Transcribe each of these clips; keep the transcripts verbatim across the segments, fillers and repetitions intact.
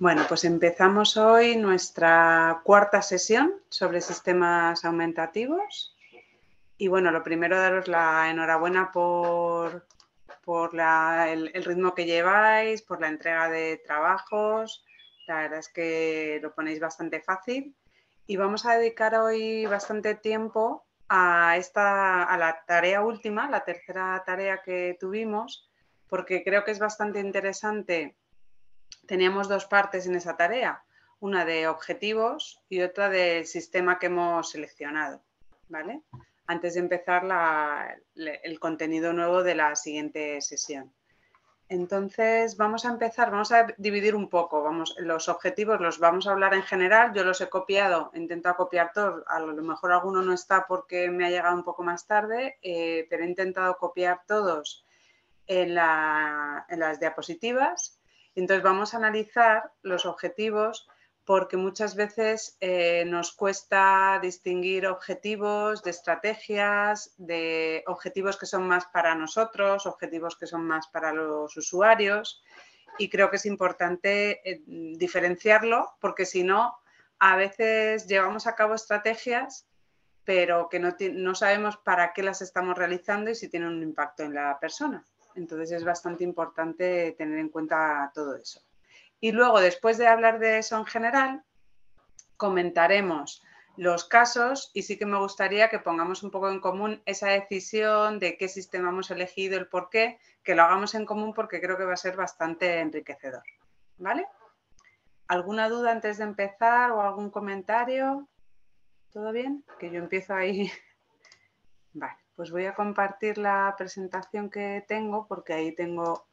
Bueno, pues empezamos hoy nuestra cuarta sesión sobre sistemas aumentativos. Y bueno, lo primero, daros la enhorabuena por, por la, el, el ritmo que lleváis, por la entrega de trabajos. La verdad es que lo ponéis bastante fácil. Y vamos a dedicar hoy bastante tiempo a, esta, a la tarea última, la tercera tarea que tuvimos, porque creo que es bastante interesante. Teníamos dos partes en esa tarea, una de objetivos y otra del sistema que hemos seleccionado, ¿vale? Antes de empezar la, el contenido nuevo de la siguiente sesión. Entonces, vamos a empezar, vamos a dividir un poco, vamos, los objetivos los vamos a hablar en general, yo los he copiado, he intentado copiar todos, a lo mejor alguno no está porque me ha llegado un poco más tarde, eh, pero he intentado copiar todos en, la, en las diapositivas. Entonces vamos a analizar los objetivos porque muchas veces eh, nos cuesta distinguir objetivos de estrategias, de objetivos que son más para nosotros, objetivos que son más para los usuarios, y creo que es importante eh, diferenciarlo porque si no, a veces llevamos a cabo estrategias pero que no, no sabemos para qué las estamos realizando y si tienen un impacto en la persona. Entonces es bastante importante tener en cuenta todo eso. Y luego, después de hablar de eso en general, comentaremos los casos y sí que me gustaría que pongamos un poco en común esa decisión de qué sistema hemos elegido, el por qué, que lo hagamos en común porque creo que va a ser bastante enriquecedor. ¿Vale? ¿Alguna duda antes de empezar o algún comentario? ¿Todo bien? Que yo empiezo ahí. Vale, pues voy a compartir la presentación que tengo porque ahí tengo...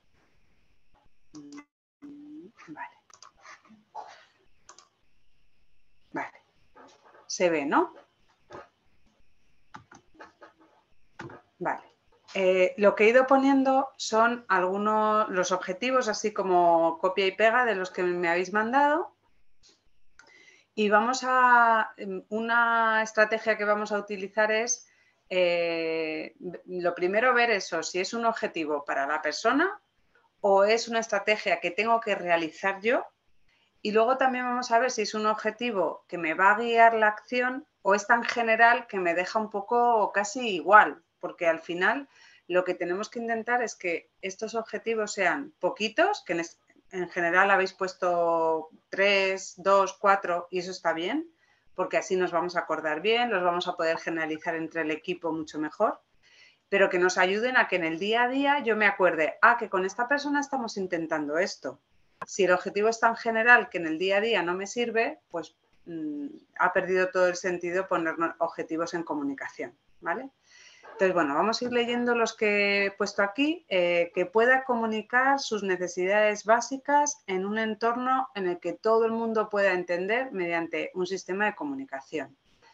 Vale. Vale. Se ve, ¿no? Vale. Eh, lo que he ido poniendo son algunos, los objetivos, así como copia y pega de los que me habéis mandado. Y vamos a... Una estrategia que vamos a utilizar es... Eh, lo primero, ver eso, si es un objetivo para la persona o es una estrategia que tengo que realizar yo. Y luego también vamos a ver si es un objetivo que me va a guiar la acción o es tan general que me deja un poco casi igual, porque al final lo que tenemos que intentar es que estos objetivos sean poquitos, que en general habéis puesto tres, dos, cuatro y eso está bien, porque así nos vamos a acordar bien, los vamos a poder generalizar entre el equipo mucho mejor, pero que nos ayuden a que en el día a día yo me acuerde, ah, que con esta persona estamos intentando esto. Si el objetivo es tan general que en el día a día no me sirve, pues mmm, ha perdido todo el sentido poner objetivos en comunicación, ¿vale? Entonces, bueno, vamos a ir leyendo los que he puesto aquí, eh, que pueda comunicar sus necesidades básicas en un entorno en el que todo el mundo pueda entender mediante un sistema de comunicación.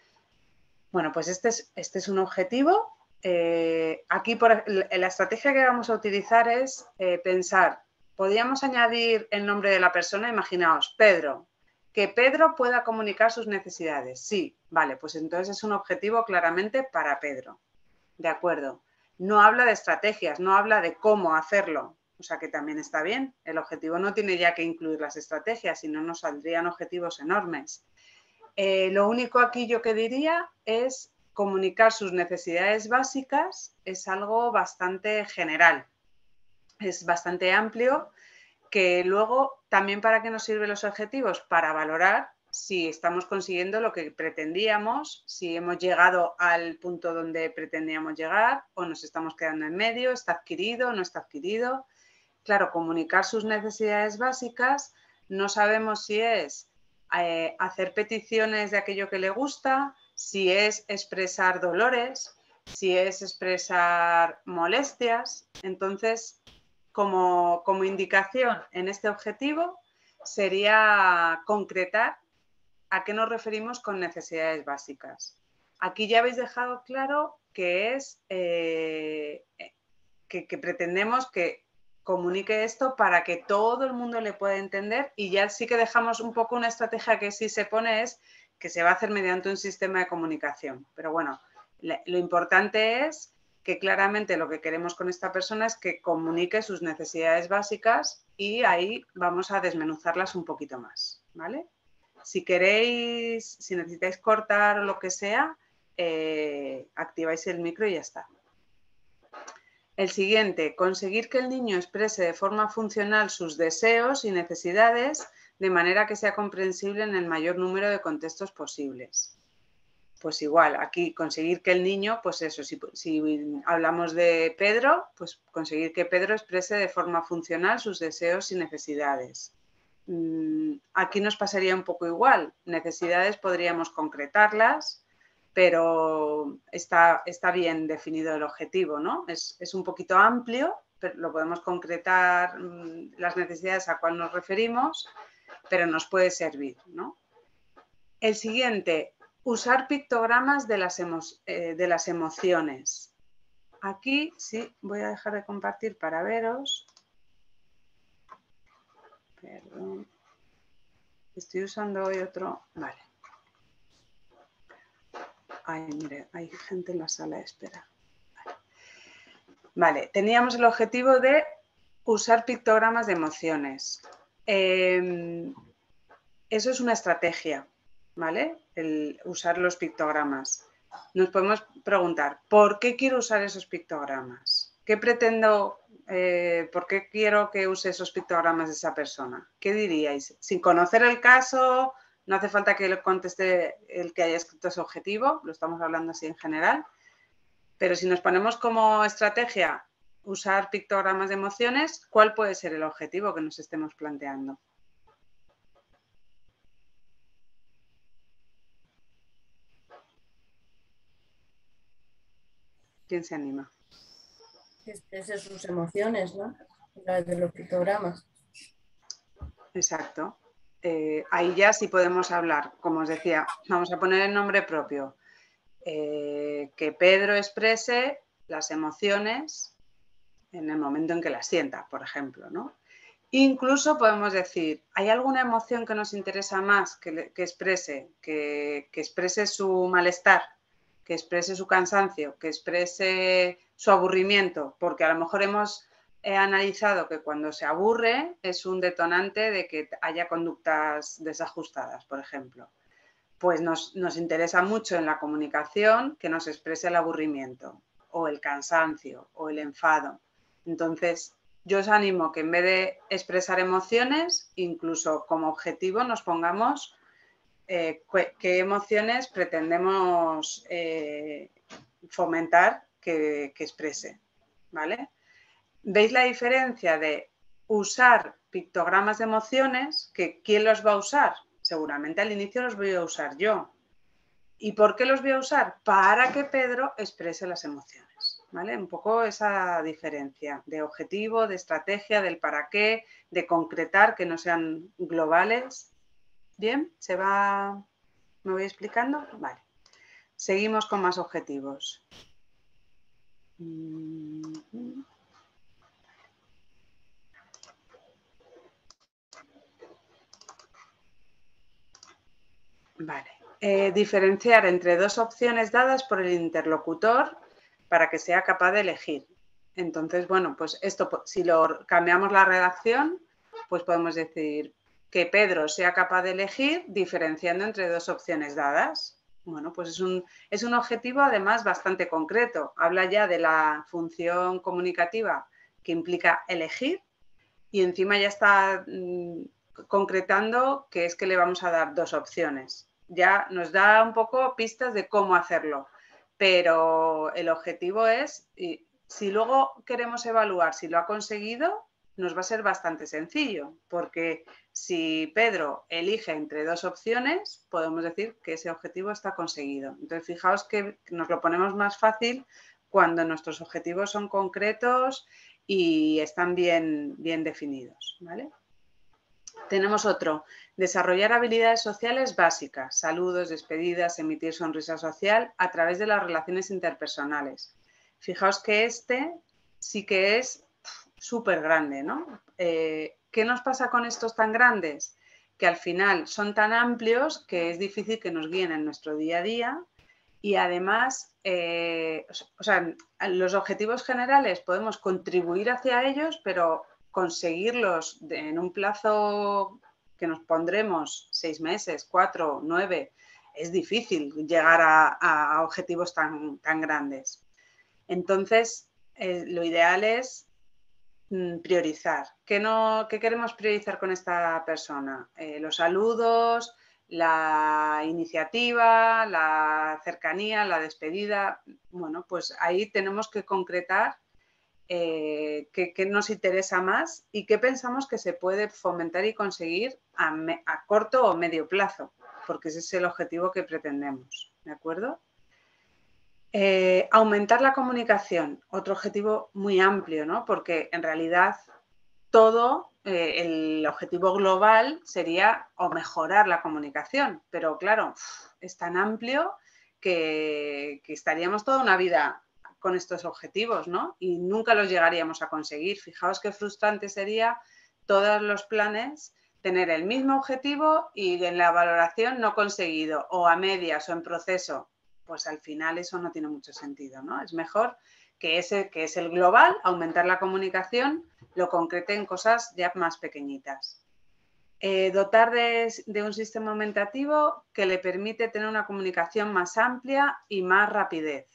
Bueno, pues este es, este es un objetivo. Eh, aquí por, la estrategia que vamos a utilizar es eh, pensar, podríamos añadir el nombre de la persona, imaginaos, Pedro, que Pedro pueda comunicar sus necesidades. Sí, vale, pues entonces es un objetivo claramente para Pedro. De acuerdo. No habla de estrategias, no habla de cómo hacerlo, o sea que también está bien. El objetivo no tiene ya que incluir las estrategias, si no nos saldrían objetivos enormes. Eh, lo único aquí yo que diría es comunicar sus necesidades básicas, es algo bastante general, es bastante amplio, que luego también para qué nos sirven los objetivos, para valorar si estamos consiguiendo lo que pretendíamos, si hemos llegado al punto donde pretendíamos llegar o nos estamos quedando en medio, está adquirido, no está adquirido. Claro, comunicar sus necesidades básicas, no sabemos si es eh, hacer peticiones de aquello que le gusta, si es expresar dolores, si es expresar molestias. Entonces, como, como indicación en este objetivo sería concretar a qué nos referimos con necesidades básicas. Aquí ya habéis dejado claro que es eh, que, que pretendemos que comunique esto para que todo el mundo le pueda entender y ya sí que dejamos un poco una estrategia que sí se pone es que se va a hacer mediante un sistema de comunicación. Pero bueno, lo importante es que claramente lo que queremos con esta persona es que comunique sus necesidades básicas y ahí vamos a desmenuzarlas un poquito más, ¿vale? Si queréis, si necesitáis cortar o lo que sea, eh, activáis el micro y ya está. El siguiente, conseguir que el niño exprese de forma funcional sus deseos y necesidades de manera que sea comprensible en el mayor número de contextos posibles. Pues igual, aquí conseguir que el niño, pues eso, si, si hablamos de Pedro, pues conseguir que Pedro exprese de forma funcional sus deseos y necesidades. Aquí nos pasaría un poco igual. Necesidades podríamos concretarlas, pero está, está bien definido el objetivo, ¿no? Es, es un poquito amplio, pero lo podemos concretar las necesidades a cuál nos referimos, pero nos puede servir, ¿no? El siguiente, usar pictogramas de las, emo eh, de las emociones. Aquí sí, voy a dejar de compartir para veros. Perdón. Estoy usando hoy otro. Vale. Ay, mire, hay gente en la sala de espera. Vale. Vale, teníamos el objetivo de usar pictogramas de emociones. Eh, eso es una estrategia, ¿vale? El usar los pictogramas. Nos podemos preguntar, ¿por qué quiero usar esos pictogramas? ¿Qué pretendo, eh, por qué quiero que use esos pictogramas de esa persona? ¿Qué diríais? Sin conocer el caso, no hace falta que le conteste el que haya escrito ese objetivo, lo estamos hablando así en general, pero si nos ponemos como estrategia usar pictogramas de emociones, ¿cuál puede ser el objetivo que nos estemos planteando? ¿Quién se anima? Que exprese sus emociones, ¿no? A través de los pictogramas. Exacto. Eh, ahí ya sí podemos hablar, como os decía, vamos a poner el nombre propio. Eh, que Pedro exprese las emociones en el momento en que las sienta, por ejemplo, ¿no? Incluso podemos decir, ¿hay alguna emoción que nos interesa más que, le, que exprese, que, que exprese su malestar, que exprese su cansancio, que exprese su aburrimiento? Porque a lo mejor hemos eh, analizado que cuando se aburre es un detonante de que haya conductas desajustadas, por ejemplo. Pues nos, nos interesa mucho en la comunicación que nos exprese el aburrimiento o el cansancio o el enfado. Entonces, yo os animo que en vez de expresar emociones, incluso como objetivo nos pongamos eh, qué emociones pretendemos eh, fomentar que, que exprese, ¿vale? ¿Veis la diferencia de usar pictogramas de emociones? Que ¿quién los va a usar? Seguramente al inicio los voy a usar yo. ¿Y por qué los voy a usar? Para que Pedro exprese las emociones, ¿vale? Un poco esa diferencia de objetivo, de estrategia, del para qué, de concretar, que no sean globales. ¿Bien? ¿Se va? ¿Me voy explicando? Vale. Seguimos con más objetivos. Vale. Eh, diferenciar entre dos opciones dadas por el interlocutor para que sea capaz de elegir. Entonces, bueno, pues esto, si lo cambiamos la redacción, pues podemos decir que Pedro sea capaz de elegir diferenciando entre dos opciones dadas. Bueno, pues es un, es un objetivo además bastante concreto. Habla ya de la función comunicativa que implica elegir y encima ya está mmm, concretando que es que le vamos a dar dos opciones. Ya nos da un poco pistas de cómo hacerlo, pero el objetivo es, y si luego queremos evaluar si lo ha conseguido, nos va a ser bastante sencillo, porque si Pedro elige entre dos opciones, podemos decir que ese objetivo está conseguido. Entonces, fijaos que nos lo ponemos más fácil cuando nuestros objetivos son concretos y están bien, bien definidos, ¿vale? Tenemos otro, desarrollar habilidades sociales básicas, saludos, despedidas, emitir sonrisa social a través de las relaciones interpersonales. Fijaos que este sí que es súper grande, ¿no? Eh, ¿Qué nos pasa con estos tan grandes? Que al final son tan amplios que es difícil que nos guíen en nuestro día a día Y además, eh, o sea, los objetivos generales podemos contribuir hacia ellos, pero conseguirlos de, en un plazo que nos pondremos seis meses, cuatro, nueve, es difícil llegar a, a objetivos tan, tan grandes. Entonces, eh, lo ideal es mm, priorizar. ¿Qué, no, ¿Qué queremos priorizar con esta persona? Eh, los saludos, la iniciativa, la cercanía, la despedida. Bueno, pues ahí tenemos que concretar eh, qué, qué nos interesa más y qué pensamos que se puede fomentar y conseguir a, me, a corto o medio plazo, porque ese es el objetivo que pretendemos, ¿de acuerdo? Eh, aumentar la comunicación, otro objetivo muy amplio, ¿no? Porque en realidad todo, eh, el objetivo global sería o mejorar la comunicación, pero claro, es tan amplio que, que estaríamos toda una vida con estos objetivos, ¿no? Y nunca los llegaríamos a conseguir. Fijaos qué frustrante sería todos los planes tener el mismo objetivo y en la valoración no conseguido, o a medias o en proceso. Pues al final eso no tiene mucho sentido, ¿no? Es mejor que ese, que es el global, aumentar la comunicación, lo concrete en cosas ya más pequeñitas. Eh, dotar de, de un sistema aumentativo que le permite tener una comunicación más amplia y más rapidez.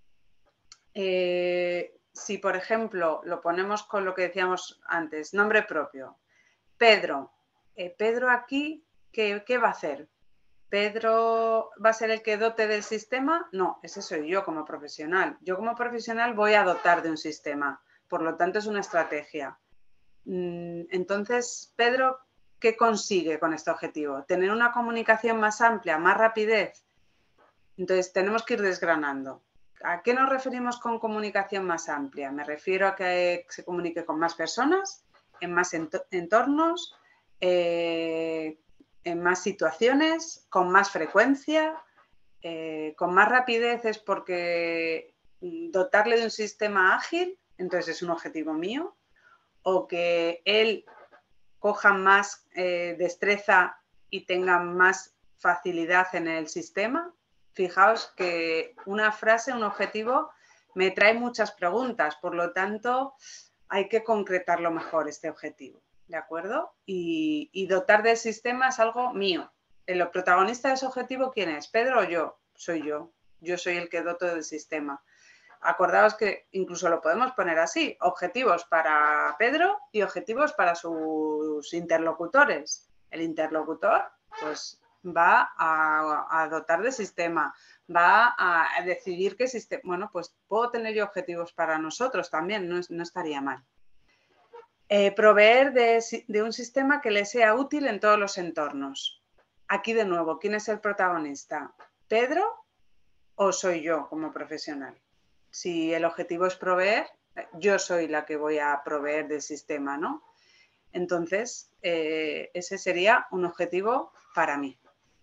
Eh, si, por ejemplo, lo ponemos con lo que decíamos antes, nombre propio. Pedro. Eh, Pedro aquí, ¿qué, ¿qué va a hacer? ¿Pedro va a ser el que dote del sistema? No, ese soy yo como profesional. Yo como profesional voy a dotar de un sistema. Por lo tanto, es una estrategia. Entonces, Pedro, ¿qué consigue con este objetivo? Tener una comunicación más amplia, más rapidez. Entonces, tenemos que ir desgranando. ¿A qué nos referimos con comunicación más amplia? Me refiero a que se comunique con más personas, en más entornos, eh, en más situaciones, con más frecuencia, eh, con más rapidez es porque dotarle de un sistema ágil, entonces es un objetivo mío, o que él coja más eh, destreza y tenga más facilidad en el sistema. Fijaos que una frase, un objetivo, me trae muchas preguntas, por lo tanto hay que concretarlo mejor este objetivo, ¿de acuerdo? Y, y dotar del sistema es algo mío. El protagonista de ese objetivo, ¿quién es? ¿Pedro o yo? Soy yo. Yo soy el que doto del sistema. Acordaos que incluso lo podemos poner así, objetivos para Pedro y objetivos para sus interlocutores. El interlocutor pues va a, a dotar de sistema, va a decidir qué sistema. Bueno, pues puedo tener yo objetivos para nosotros también, no, no estaría mal. Eh, proveer de, de un sistema que le sea útil en todos los entornos. Aquí de nuevo, ¿quién es el protagonista? ¿Pedro o soy yo como profesional? Si el objetivo es proveer, yo soy la que voy a proveer del sistema, ¿no? Entonces, eh, ese sería un objetivo para mí.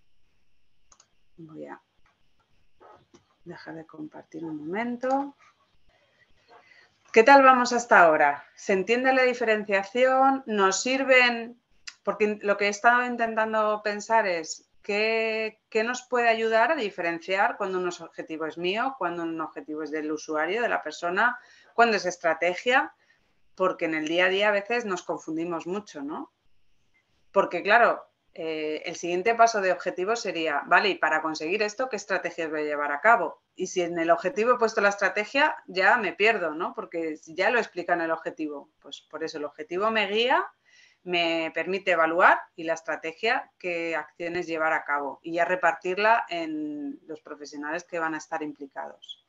Voy a dejar de compartir un momento. ¿Qué tal vamos hasta ahora? ¿Se entiende la diferenciación? ¿Nos sirven? Porque lo que he estado intentando pensar es ¿qué, qué nos puede ayudar a diferenciar cuando un objetivo es mío, cuando un objetivo es del usuario, de la persona, cuando es estrategia? Porque en el día a día a veces nos confundimos mucho, ¿no? Porque claro, eh, el siguiente paso de objetivo sería, vale, y para conseguir esto, ¿qué estrategias voy a llevar a cabo? Y si en el objetivo he puesto la estrategia, ya me pierdo, ¿no? Porque ya lo explica en el objetivo. Pues por eso el objetivo me guía, me permite evaluar y la estrategia qué acciones llevar a cabo y ya repartirla en los profesionales que van a estar implicados.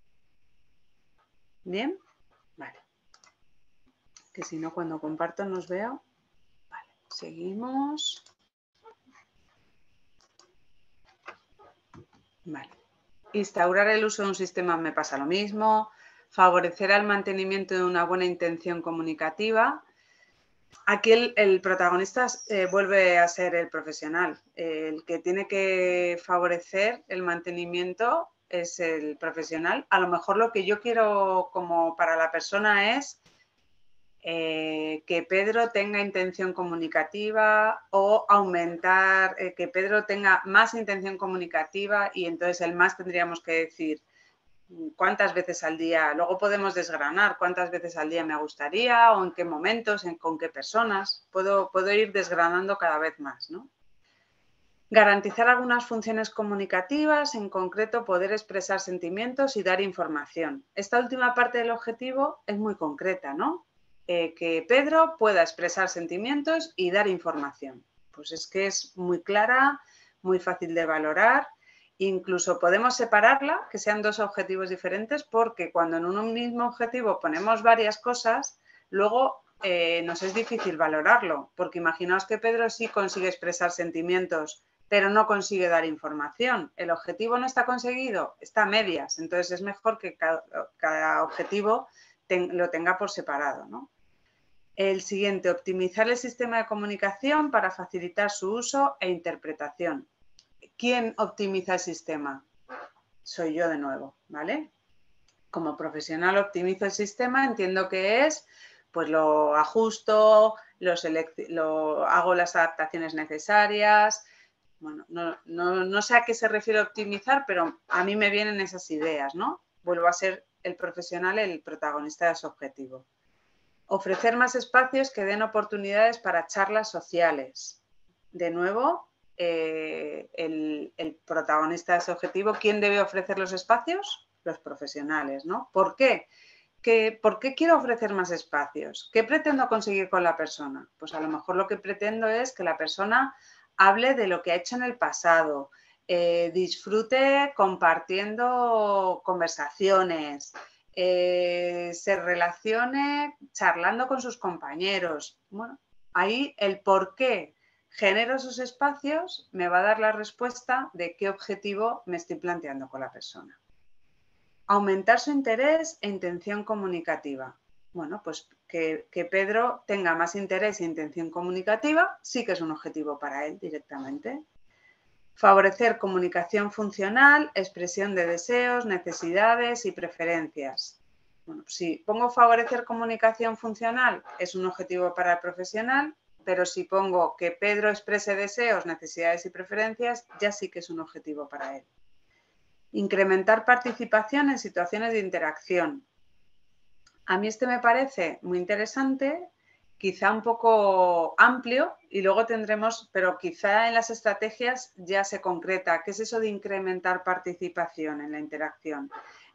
¿Bien? Vale. Que si no, cuando comparto no os veo. Vale, seguimos. Vale. Instaurar el uso de un sistema me pasa lo mismo. Favorecer el mantenimiento de una buena intención comunicativa. Aquí el, el protagonista eh, vuelve a ser el profesional. El que tiene que favorecer el mantenimiento es el profesional. A lo mejor lo que yo quiero como para la persona es eh, que Pedro tenga intención comunicativa o aumentar, eh, que Pedro tenga más intención comunicativa y entonces el más tendríamos que decir cuántas veces al día, luego podemos desgranar cuántas veces al día me gustaría o en qué momentos, en, con qué personas, puedo, puedo ir desgranando cada vez más, ¿no? Garantizar algunas funciones comunicativas, en concreto poder expresar sentimientos y dar información. Esta última parte del objetivo es muy concreta, ¿no? Eh, que Pedro pueda expresar sentimientos y dar información. Pues es que es muy clara, muy fácil de valorar. Incluso podemos separarla, que sean dos objetivos diferentes, porque cuando en un mismo objetivo ponemos varias cosas, luego eh, nos es difícil valorarlo, porque imaginaos que Pedro sí consigue expresar sentimientos, pero no consigue dar información. El objetivo no está conseguido, está a medias, entonces es mejor que cada, cada objetivo ten, lo tenga por separado, ¿no? El siguiente, optimizar el sistema de comunicación para facilitar su uso e interpretación. ¿Quién optimiza el sistema? Soy yo de nuevo, ¿vale? Como profesional optimizo el sistema, entiendo que es, pues lo ajusto, lo, lo hago las adaptaciones necesarias. Bueno, no, no, no sé a qué se refiere optimizar, pero a mí me vienen esas ideas, ¿no? Vuelvo a ser el profesional el protagonista de su objetivo. Ofrecer más espacios que den oportunidades para charlas sociales. De nuevo, eh, el, el protagonista de ese objetivo, ¿quién debe ofrecer los espacios? Los profesionales, ¿no? ¿Por qué? ¿Qué, ¿Por qué quiero ofrecer más espacios? ¿Qué pretendo conseguir con la persona? Pues a lo mejor lo que pretendo es que la persona hable de lo que ha hecho en el pasado, eh, disfrute compartiendo conversaciones, eh, se relacione charlando con sus compañeros. Bueno, ahí el por qué genero esos espacios me va a dar la respuesta de qué objetivo me estoy planteando con la persona. Aumentar su interés e intención comunicativa. Bueno, pues que, que Pedro tenga más interés e intención comunicativa sí que es un objetivo para él directamente. Favorecer comunicación funcional, expresión de deseos, necesidades y preferencias. Bueno, si pongo favorecer comunicación funcional es un objetivo para el profesional, pero si pongo que Pedro exprese deseos, necesidades y preferencias, ya sí que es un objetivo para él. Incrementar participación en situaciones de interacción. A mí este me parece muy interesante, quizá un poco amplio y luego tendremos, pero quizá en las estrategias ya se concreta. ¿Qué es eso de incrementar participación en la interacción?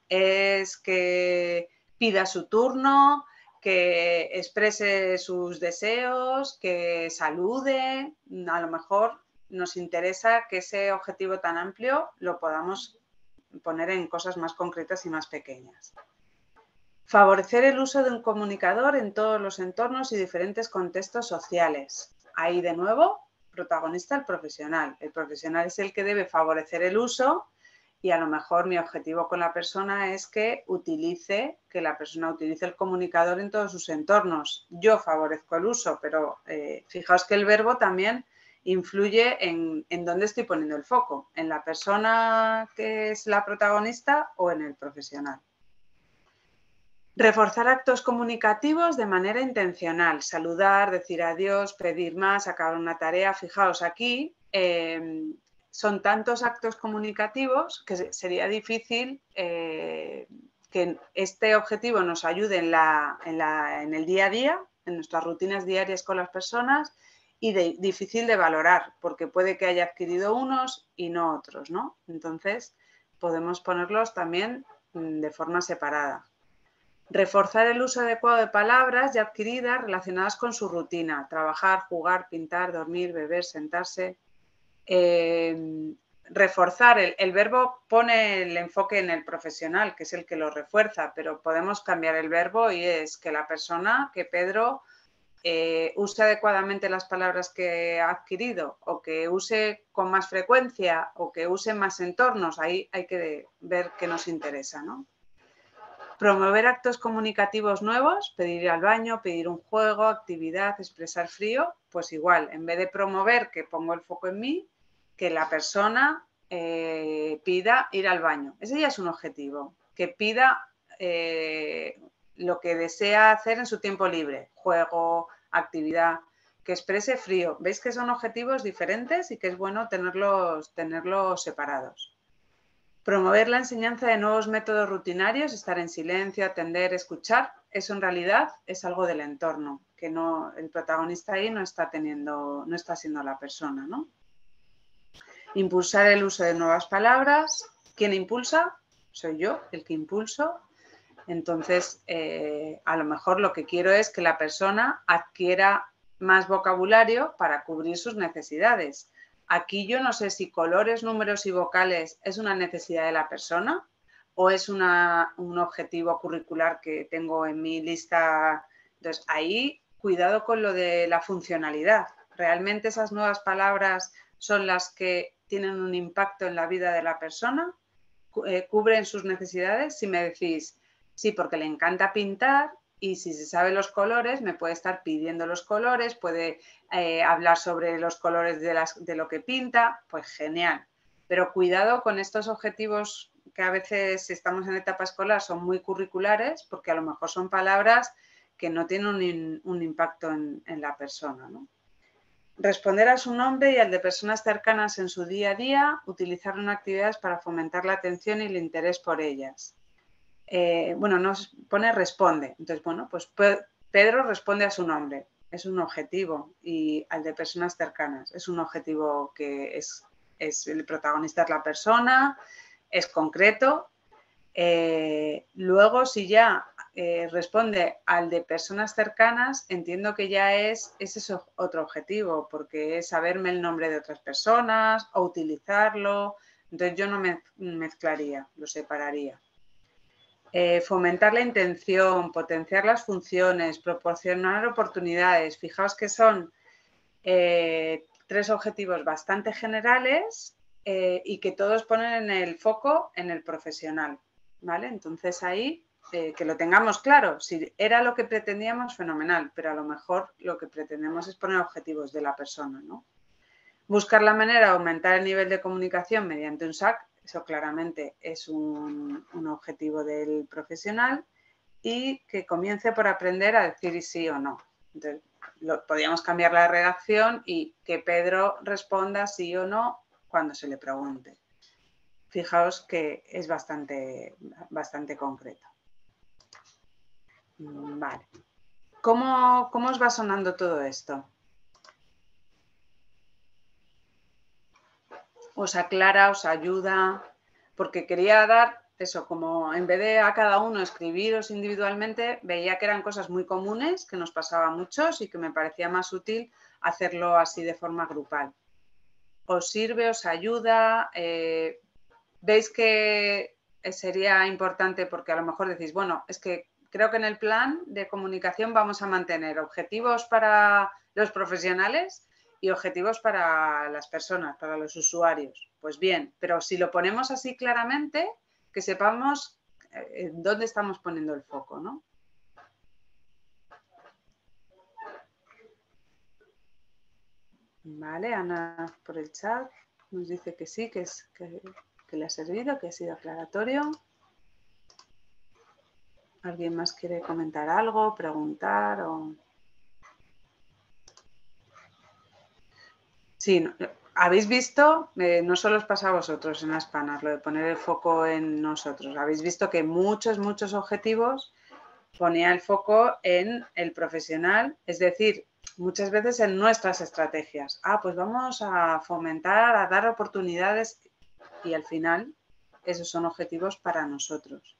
Es que pida su turno, que exprese sus deseos, que salude. A lo mejor nos interesa que ese objetivo tan amplio lo podamos poner en cosas más concretas y más pequeñas. Favorecer el uso de un comunicador en todos los entornos y diferentes contextos sociales. Ahí de nuevo, protagonista el profesional. El profesional es el que debe favorecer el uso y a lo mejor mi objetivo con la persona es que utilice, que la persona utilice el comunicador en todos sus entornos. Yo favorezco el uso, pero eh, fijaos que el verbo también influye en, en dónde estoy poniendo el foco, en la persona que es la protagonista o en el profesional. Reforzar actos comunicativos de manera intencional, saludar, decir adiós, pedir más, acabar una tarea. Fijaos, aquí eh, son tantos actos comunicativos que sería difícil eh, que este objetivo nos ayude en, la, en, la, en el día a día, en nuestras rutinas diarias con las personas y de, difícil de valorar, porque puede que haya adquirido unos y no otros, ¿no? Entonces, podemos ponerlos también de forma separada. Reforzar el uso adecuado de palabras ya adquiridas relacionadas con su rutina. Trabajar, jugar, pintar, dormir, beber, sentarse. Eh, reforzar, el, el verbo pone el enfoque en el profesional, que es el que lo refuerza, pero podemos cambiar el verbo y es que la persona, que Pedro, eh, use adecuadamente las palabras que ha adquirido o que use con más frecuencia o que use más entornos. Ahí hay que ver qué nos interesa, ¿no? Promover actos comunicativos nuevos, pedir ir al baño, pedir un juego, actividad, expresar frío, pues igual, en vez de promover, que pongo el foco en mí, que la persona eh, pida ir al baño. Ese ya es un objetivo, que pida, eh, lo que desea hacer en su tiempo libre, juego, actividad, que exprese frío. ¿Veis que son objetivos diferentes y que es bueno tenerlos, tenerlos separados? Promover la enseñanza de nuevos métodos rutinarios, estar en silencio, atender, escuchar, eso en realidad es algo del entorno, que no, el protagonista ahí no está teniendo, no está siendo la persona, ¿no? Impulsar el uso de nuevas palabras. ¿Quién impulsa? Soy yo, el que impulso. Entonces, eh, a lo mejor lo que quiero es que la persona adquiera más vocabulario para cubrir sus necesidades. Aquí yo no sé si colores, números y vocales es una necesidad de la persona o es una, un objetivo curricular que tengo en mi lista. Entonces, ahí cuidado con lo de la funcionalidad. ¿Realmente esas nuevas palabras son las que tienen un impacto en la vida de la persona? ¿Cubren sus necesidades? Si me decís, sí, porque le encanta pintar y si se sabe los colores, me puede estar pidiendo los colores, puede eh, hablar sobre los colores de, las, de lo que pinta, pues genial. Pero cuidado con estos objetivos que a veces, si estamos en etapa escolar, son muy curriculares, porque a lo mejor son palabras que no tienen un, un impacto en, en la persona, ¿no? Responder a su nombre y al de personas cercanas en su día a día, utilizar en actividades para fomentar la atención y el interés por ellas. Eh, bueno, nos pone responde. Entonces, bueno, pues Pedro responde a su nombre. Es un objetivo. Y al de personas cercanas. Es un objetivo que es, es el protagonista es la persona, es concreto. Eh, luego, si ya eh, responde al de personas cercanas, entiendo que ya es, es eso otro objetivo, porque es saberme el nombre de otras personas o utilizarlo. Entonces, yo no me mezclaría, lo separaría. Eh, fomentar la intención, potenciar las funciones, proporcionar oportunidades. Fijaos que son eh, tres objetivos bastante generales eh, y que todos ponen en el foco en el profesional, ¿vale? Entonces ahí eh, que lo tengamos claro. Si era lo que pretendíamos, fenomenal, pero a lo mejor lo que pretendemos es poner objetivos de la persona, ¿no? Buscar la manera de aumentar el nivel de comunicación mediante un S A C. Eso claramente es un, un objetivo del profesional y que comience por aprender a decir sí o no. Entonces, lo, podríamos cambiar la redacción y que Pedro responda sí o no cuando se le pregunte. Fijaos que es bastante, bastante concreto. Vale. ¿Cómo, cómo os va sonando todo esto? Os aclara, os ayuda, porque quería dar eso, como en vez de a cada uno escribiros individualmente, veía que eran cosas muy comunes, que nos pasaba a muchos y que me parecía más útil hacerlo así de forma grupal. Os sirve, os ayuda, eh, veis que sería importante porque a lo mejor decís, bueno, es que creo que en el plan de comunicación vamos a mantener objetivos para los profesionales y objetivos para las personas, para los usuarios. Pues bien, pero si lo ponemos así claramente, que sepamos eh, dónde estamos poniendo el foco, ¿no? Vale, Ana por el chat nos dice que sí, que, es, que, que le ha servido, que ha sido aclaratorio. ¿Alguien más quiere comentar algo, preguntar o...? Sí, no, habéis visto, eh, no solo os pasa a vosotros en las panas, lo de poner el foco en nosotros. Habéis visto que muchos, muchos objetivos ponía el foco en el profesional, es decir, muchas veces en nuestras estrategias. Ah, pues vamos a fomentar, a dar oportunidades y al final esos son objetivos para nosotros.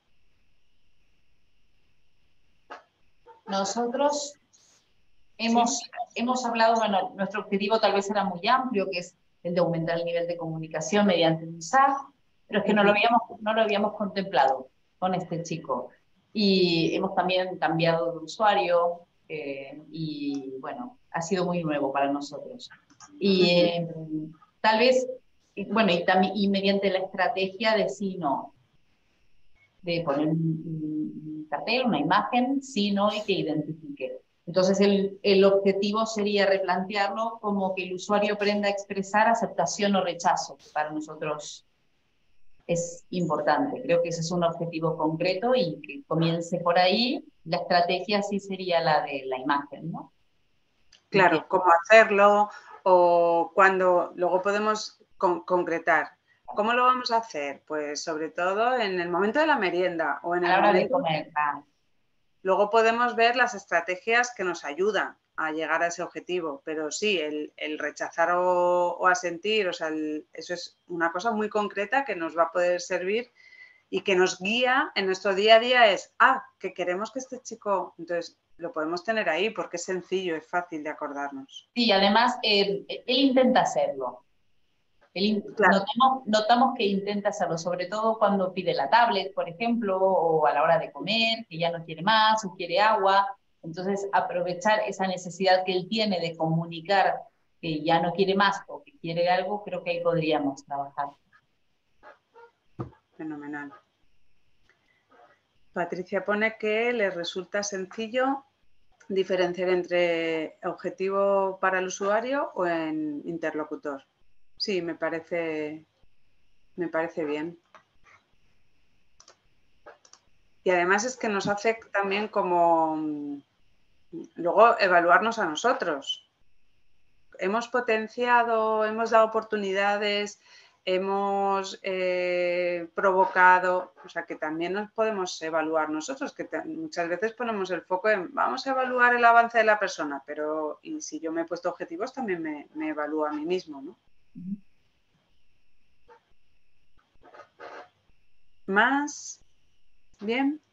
Nosotros hemos, ¿Sí? hemos hablado, bueno, nuestro objetivo tal vez era muy amplio, que es el de aumentar el nivel de comunicación mediante un S A C, pero es que no lo habíamos, no lo habíamos contemplado con este chico. Y hemos también cambiado de usuario eh, y, bueno, ha sido muy nuevo para nosotros. Y eh, tal vez, bueno, y, también, y mediante la estrategia de sí, no, de poner un cartel, una imagen, sí, no, y que identifique. Entonces el, el objetivo sería replantearlo como que el usuario aprenda a expresar aceptación o rechazo, que para nosotros es importante. Creo que ese es un objetivo concreto y que comience por ahí. La estrategia sí sería la de la imagen, ¿no? Claro, cómo hacerlo o cuándo, luego podemos con, concretar. ¿Cómo lo vamos a hacer? Pues sobre todo en el momento de la merienda o en A el la hora de momento... comer, ah, Luego podemos ver las estrategias que nos ayudan a llegar a ese objetivo, pero sí, el, el rechazar o, o asentir, o sea, el, eso es una cosa muy concreta que nos va a poder servir y que nos guía en nuestro día a día es, ah, que queremos que este chico, entonces lo podemos tener ahí porque es sencillo, es fácil de acordarnos. sí, además, eh, él intenta hacerlo. Él, Claro. notamos, notamos que intenta hacerlo, sobre todo cuando pide la tablet, por ejemplo, o a la hora de comer, que ya no quiere más o quiere agua. Entonces, aprovechar esa necesidad que él tiene de comunicar que ya no quiere más o que quiere algo, creo que ahí podríamos trabajar. Fenomenal. Patricia pone que le resulta sencillo diferenciar entre objetivo para el usuario o en interlocutor. Sí, me parece, me parece bien. Y además es que nos hace también como luego evaluarnos a nosotros. Hemos potenciado, hemos dado oportunidades, hemos eh, provocado, o sea que también nos podemos evaluar nosotros, que muchas veces ponemos el foco en vamos a evaluar el avance de la persona, pero y si yo me he puesto objetivos también me, me evalúo a mí mismo, ¿no? Uh-huh. ¿Más? ¿Bien?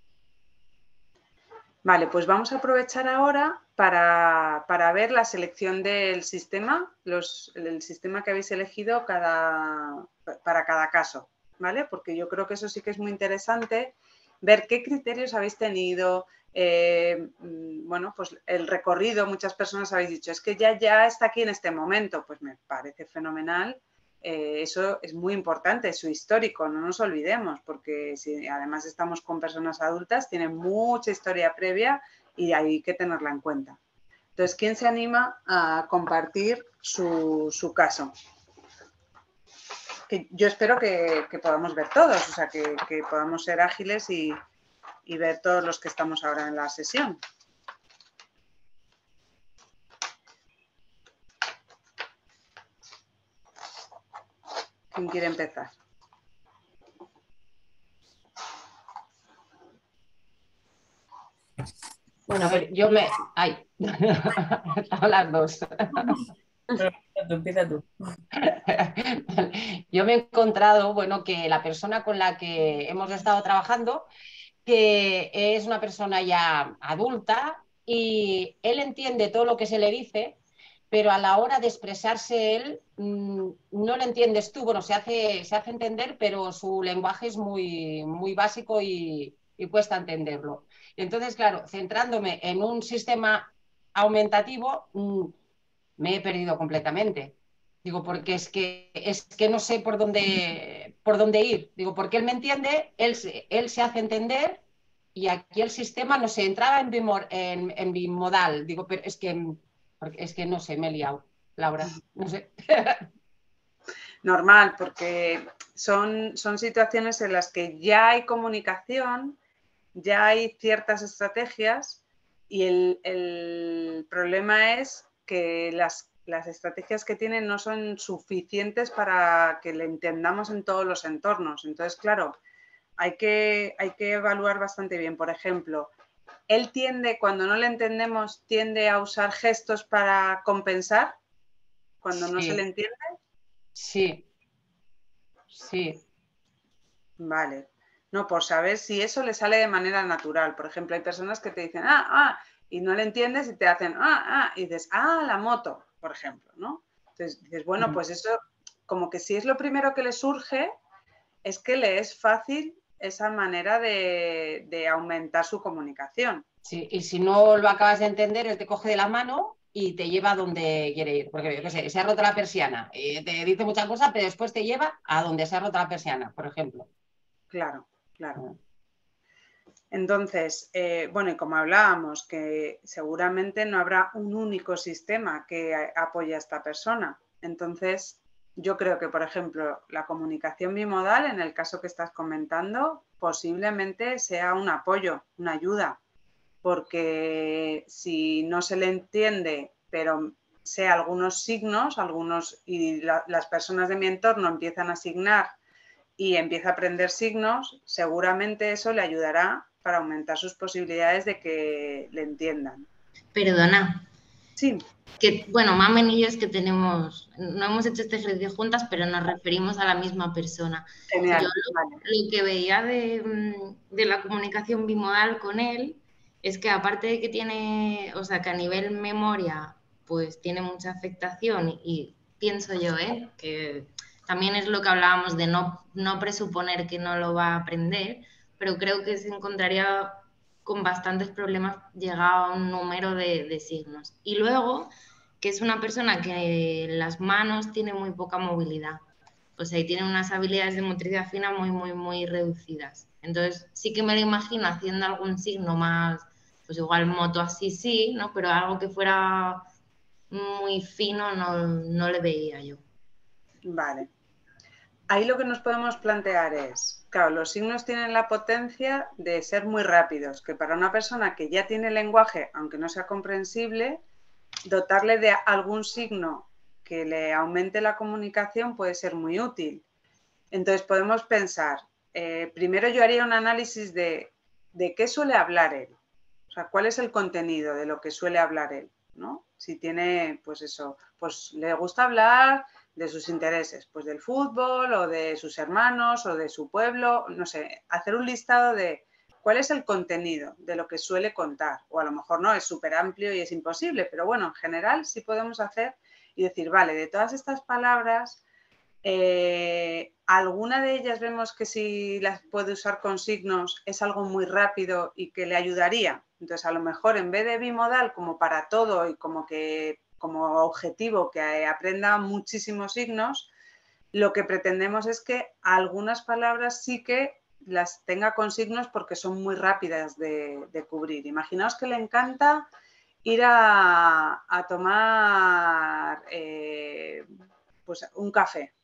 Vale, pues vamos a aprovechar ahora para, para ver la selección del sistema, los, el sistema que habéis elegido cada, para cada caso, ¿vale? Porque yo creo que eso sí que es muy interesante, ver qué criterios habéis tenido, eh, bueno, pues el recorrido, muchas personas habéis dicho, es que ya, ya está aquí en este momento, pues me parece fenomenal. Eh, eso es muy importante, su histórico, no nos olvidemos, porque si además estamos con personas adultas, tienen mucha historia previa y hay que tenerla en cuenta. Entonces, ¿quién se anima a compartir su, su caso? Que yo espero que, que podamos ver todos, o sea, que, que podamos ser ágiles y, y ver todos los que estamos ahora en la sesión. ¿Quién quiere empezar? Bueno, a ver, yo me... ¡Ay! Estamos las dos. Empieza tú, empieza tú. Yo me he encontrado, bueno, que la persona con la que hemos estado trabajando, que es una persona ya adulta y él entiende todo lo que se le dice, pero a la hora de expresarse él mmm, no lo entiendes tú. Bueno, se hace, se hace entender, pero su lenguaje es muy, muy básico y, y cuesta entenderlo. Entonces, claro, centrándome en un sistema aumentativo, mmm, me he perdido completamente. Digo, porque es que, es que no sé por dónde, por dónde ir. Digo, porque él me entiende, él, él se hace entender y aquí el sistema, no sé, entraba en, bimor, en, en bimodal. Digo, pero es que, porque es que no sé, me he liado, Laura, no sé. Normal, porque son, son situaciones en las que ya hay comunicación, ya hay ciertas estrategias y el, el problema es que las, las estrategias que tienen no son suficientes para que le entendamos en todos los entornos. Entonces, claro, hay que, hay que evaluar bastante bien. Por ejemplo, él tiende, cuando no le entendemos, tiende a usar gestos para compensar cuando sí. no se le entiende. Sí, sí. Vale. No, por saber si eso le sale de manera natural. Por ejemplo, hay personas que te dicen, ah, ah, y no le entiendes y te hacen, ah, ah, y dices, ah, la moto, por ejemplo, ¿no? Entonces dices, bueno, pues eso, como que si es lo primero que le surge, es que le es fácil esa manera de, de aumentar su comunicación. Sí, y si no lo acabas de entender, él te coge de la mano y te lleva a donde quiere ir. Porque, yo qué sé, se ha roto la persiana. Y te dice muchas cosas, pero después te lleva a donde se ha roto la persiana, por ejemplo. Claro, claro. Entonces, eh, bueno, y como hablábamos, que seguramente no habrá un único sistema que apoye a esta persona. Entonces, yo creo que, por ejemplo, la comunicación bimodal, en el caso que estás comentando, posiblemente sea un apoyo, una ayuda, porque si no se le entiende, pero sé algunos signos, algunos y la, las personas de mi entorno empiezan a asignar y empieza a aprender signos, seguramente eso le ayudará para aumentar sus posibilidades de que le entiendan. Perdona. Sí. Que, bueno, Mamen y yo es que tenemos, no hemos hecho este ejercicio juntas, pero nos referimos a la misma persona. Genial. Yo lo, Vale. lo que veía de, de la comunicación bimodal con él es que aparte de que tiene, o sea, que a nivel memoria, pues tiene mucha afectación y pienso yo, ¿eh? Que también es lo que hablábamos de no, no presuponer que no lo va a aprender, pero creo que se encontraría con bastantes problemas llegado a un número de, de signos. Y luego, que es una persona que en las manos tiene muy poca movilidad. O sea, y tiene unas habilidades de motricidad fina muy, muy, muy reducidas. Entonces, sí que me lo imagino haciendo algún signo más, pues igual moto así, sí, ¿no? Pero algo que fuera muy fino no, no le veía yo. Vale. Ahí lo que nos podemos plantear es, claro, los signos tienen la potencia de ser muy rápidos, que para una persona que ya tiene lenguaje, aunque no sea comprensible, dotarle de algún signo que le aumente la comunicación puede ser muy útil. Entonces podemos pensar, eh, primero yo haría un análisis de, de qué suele hablar él, o sea, cuál es el contenido de lo que suele hablar él, ¿no? Si tiene, pues eso, pues le gusta hablar de sus intereses, pues del fútbol o de sus hermanos o de su pueblo, no sé, hacer un listado de cuál es el contenido de lo que suele contar, o a lo mejor no, es súper amplio y es imposible, pero bueno, en general sí podemos hacer y decir, vale, de todas estas palabras, eh, alguna de ellas vemos que si las puede usar con signos es algo muy rápido y que le ayudaría. Entonces, a lo mejor en vez de bimodal como para todo y como que como objetivo que aprenda muchísimos signos, lo que pretendemos es que algunas palabras sí que las tenga con signos porque son muy rápidas de, de cubrir. Imaginaos que le encanta ir a, a tomar eh, pues un café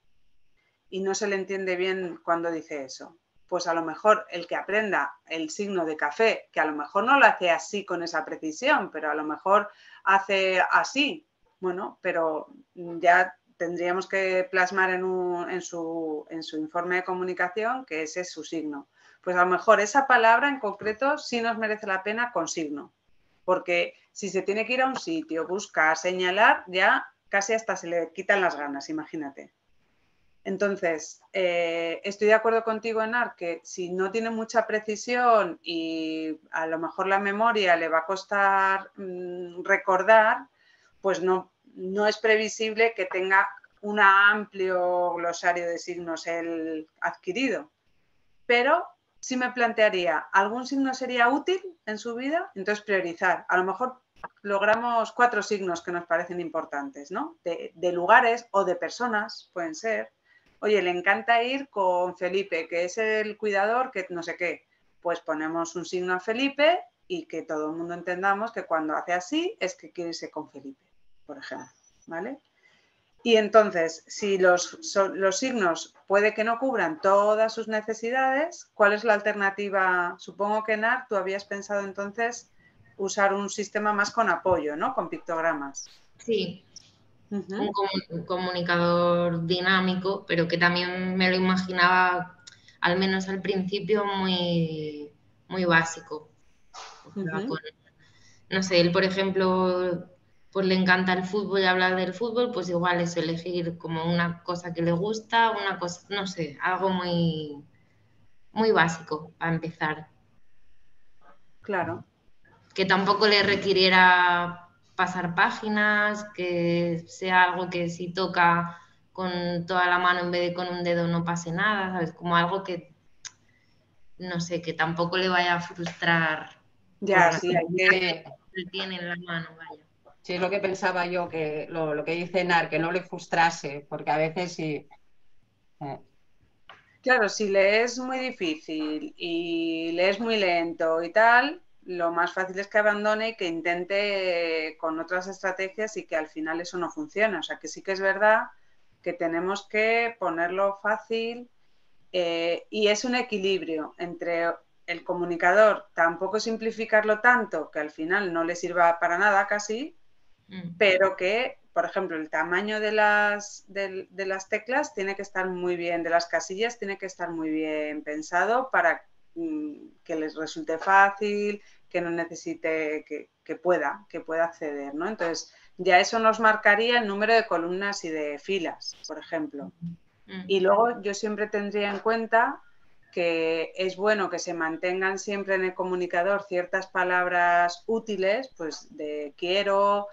y no se le entiende bien cuando dice eso. Pues a lo mejor el que aprenda el signo de café, que a lo mejor no lo hace así con esa precisión, pero a lo mejor hace así, bueno, pero ya tendríamos que plasmar en, un, en, su, en su informe de comunicación que ese es su signo. Pues a lo mejor esa palabra en concreto sí nos merece la pena con signo, porque si se tiene que ir a un sitio, buscar, señalar, ya casi hasta se le quitan las ganas, imagínate. Entonces, eh, estoy de acuerdo contigo, Enar, que si no tiene mucha precisión y a lo mejor la memoria le va a costar mmm, recordar, pues no, no es previsible que tenga un amplio glosario de signos el adquirido. Pero sí me plantearía, ¿algún signo sería útil en su vida? Entonces, priorizar. A lo mejor logramos cuatro signos que nos parecen importantes, ¿no? De, de lugares o de personas, pueden ser. Oye, le encanta ir con Felipe, que es el cuidador, que no sé qué. Pues ponemos un signo a Felipe y que todo el mundo entendamos que cuando hace así es que quiere irse con Felipe, por ejemplo, ¿vale? Y entonces, si los, los signos puede que no cubran todas sus necesidades, ¿cuál es la alternativa? Supongo que, Nar, tú habías pensado entonces usar un sistema más con apoyo, ¿no? Con pictogramas. Sí. Uh-huh. un, comun un comunicador dinámico, pero que también me lo imaginaba, al menos al principio, muy, muy básico. O sea, uh-huh. con, no sé, él, por ejemplo, pues le encanta el fútbol y hablar del fútbol, pues igual es elegir como una cosa que le gusta, una cosa, no sé, algo muy, muy básico para empezar. Claro. Que tampoco le requiriera pasar páginas, que sea algo que si toca con toda la mano en vez de con un dedo no pase nada, ¿sabes? Como algo que, no sé, que tampoco le vaya a frustrar. Ya, sí, hay que... que tiene en la mano, vaya. Sí, es lo que pensaba yo, que lo, lo que dice Enar, que no le frustrase, porque a veces sí... Eh. Claro, si le es muy difícil y le es muy lento y tal, lo más fácil es que abandone y que intente con otras estrategias y que al final eso no funcione. O sea, que sí que es verdad que tenemos que ponerlo fácil eh, y es un equilibrio entre el comunicador, tampoco simplificarlo tanto que al final no le sirva para nada casi, mm. pero que, por ejemplo, el tamaño de las, de, de las teclas tiene que estar muy bien, de las casillas tiene que estar muy bien pensado para mm, que les resulte fácil, que no necesite, que, que pueda, que pueda acceder, ¿no? Entonces, ya eso nos marcaría el número de columnas y de filas, por ejemplo. Y luego yo siempre tendría en cuenta que es bueno que se mantengan siempre en el comunicador ciertas palabras útiles, pues de quiero,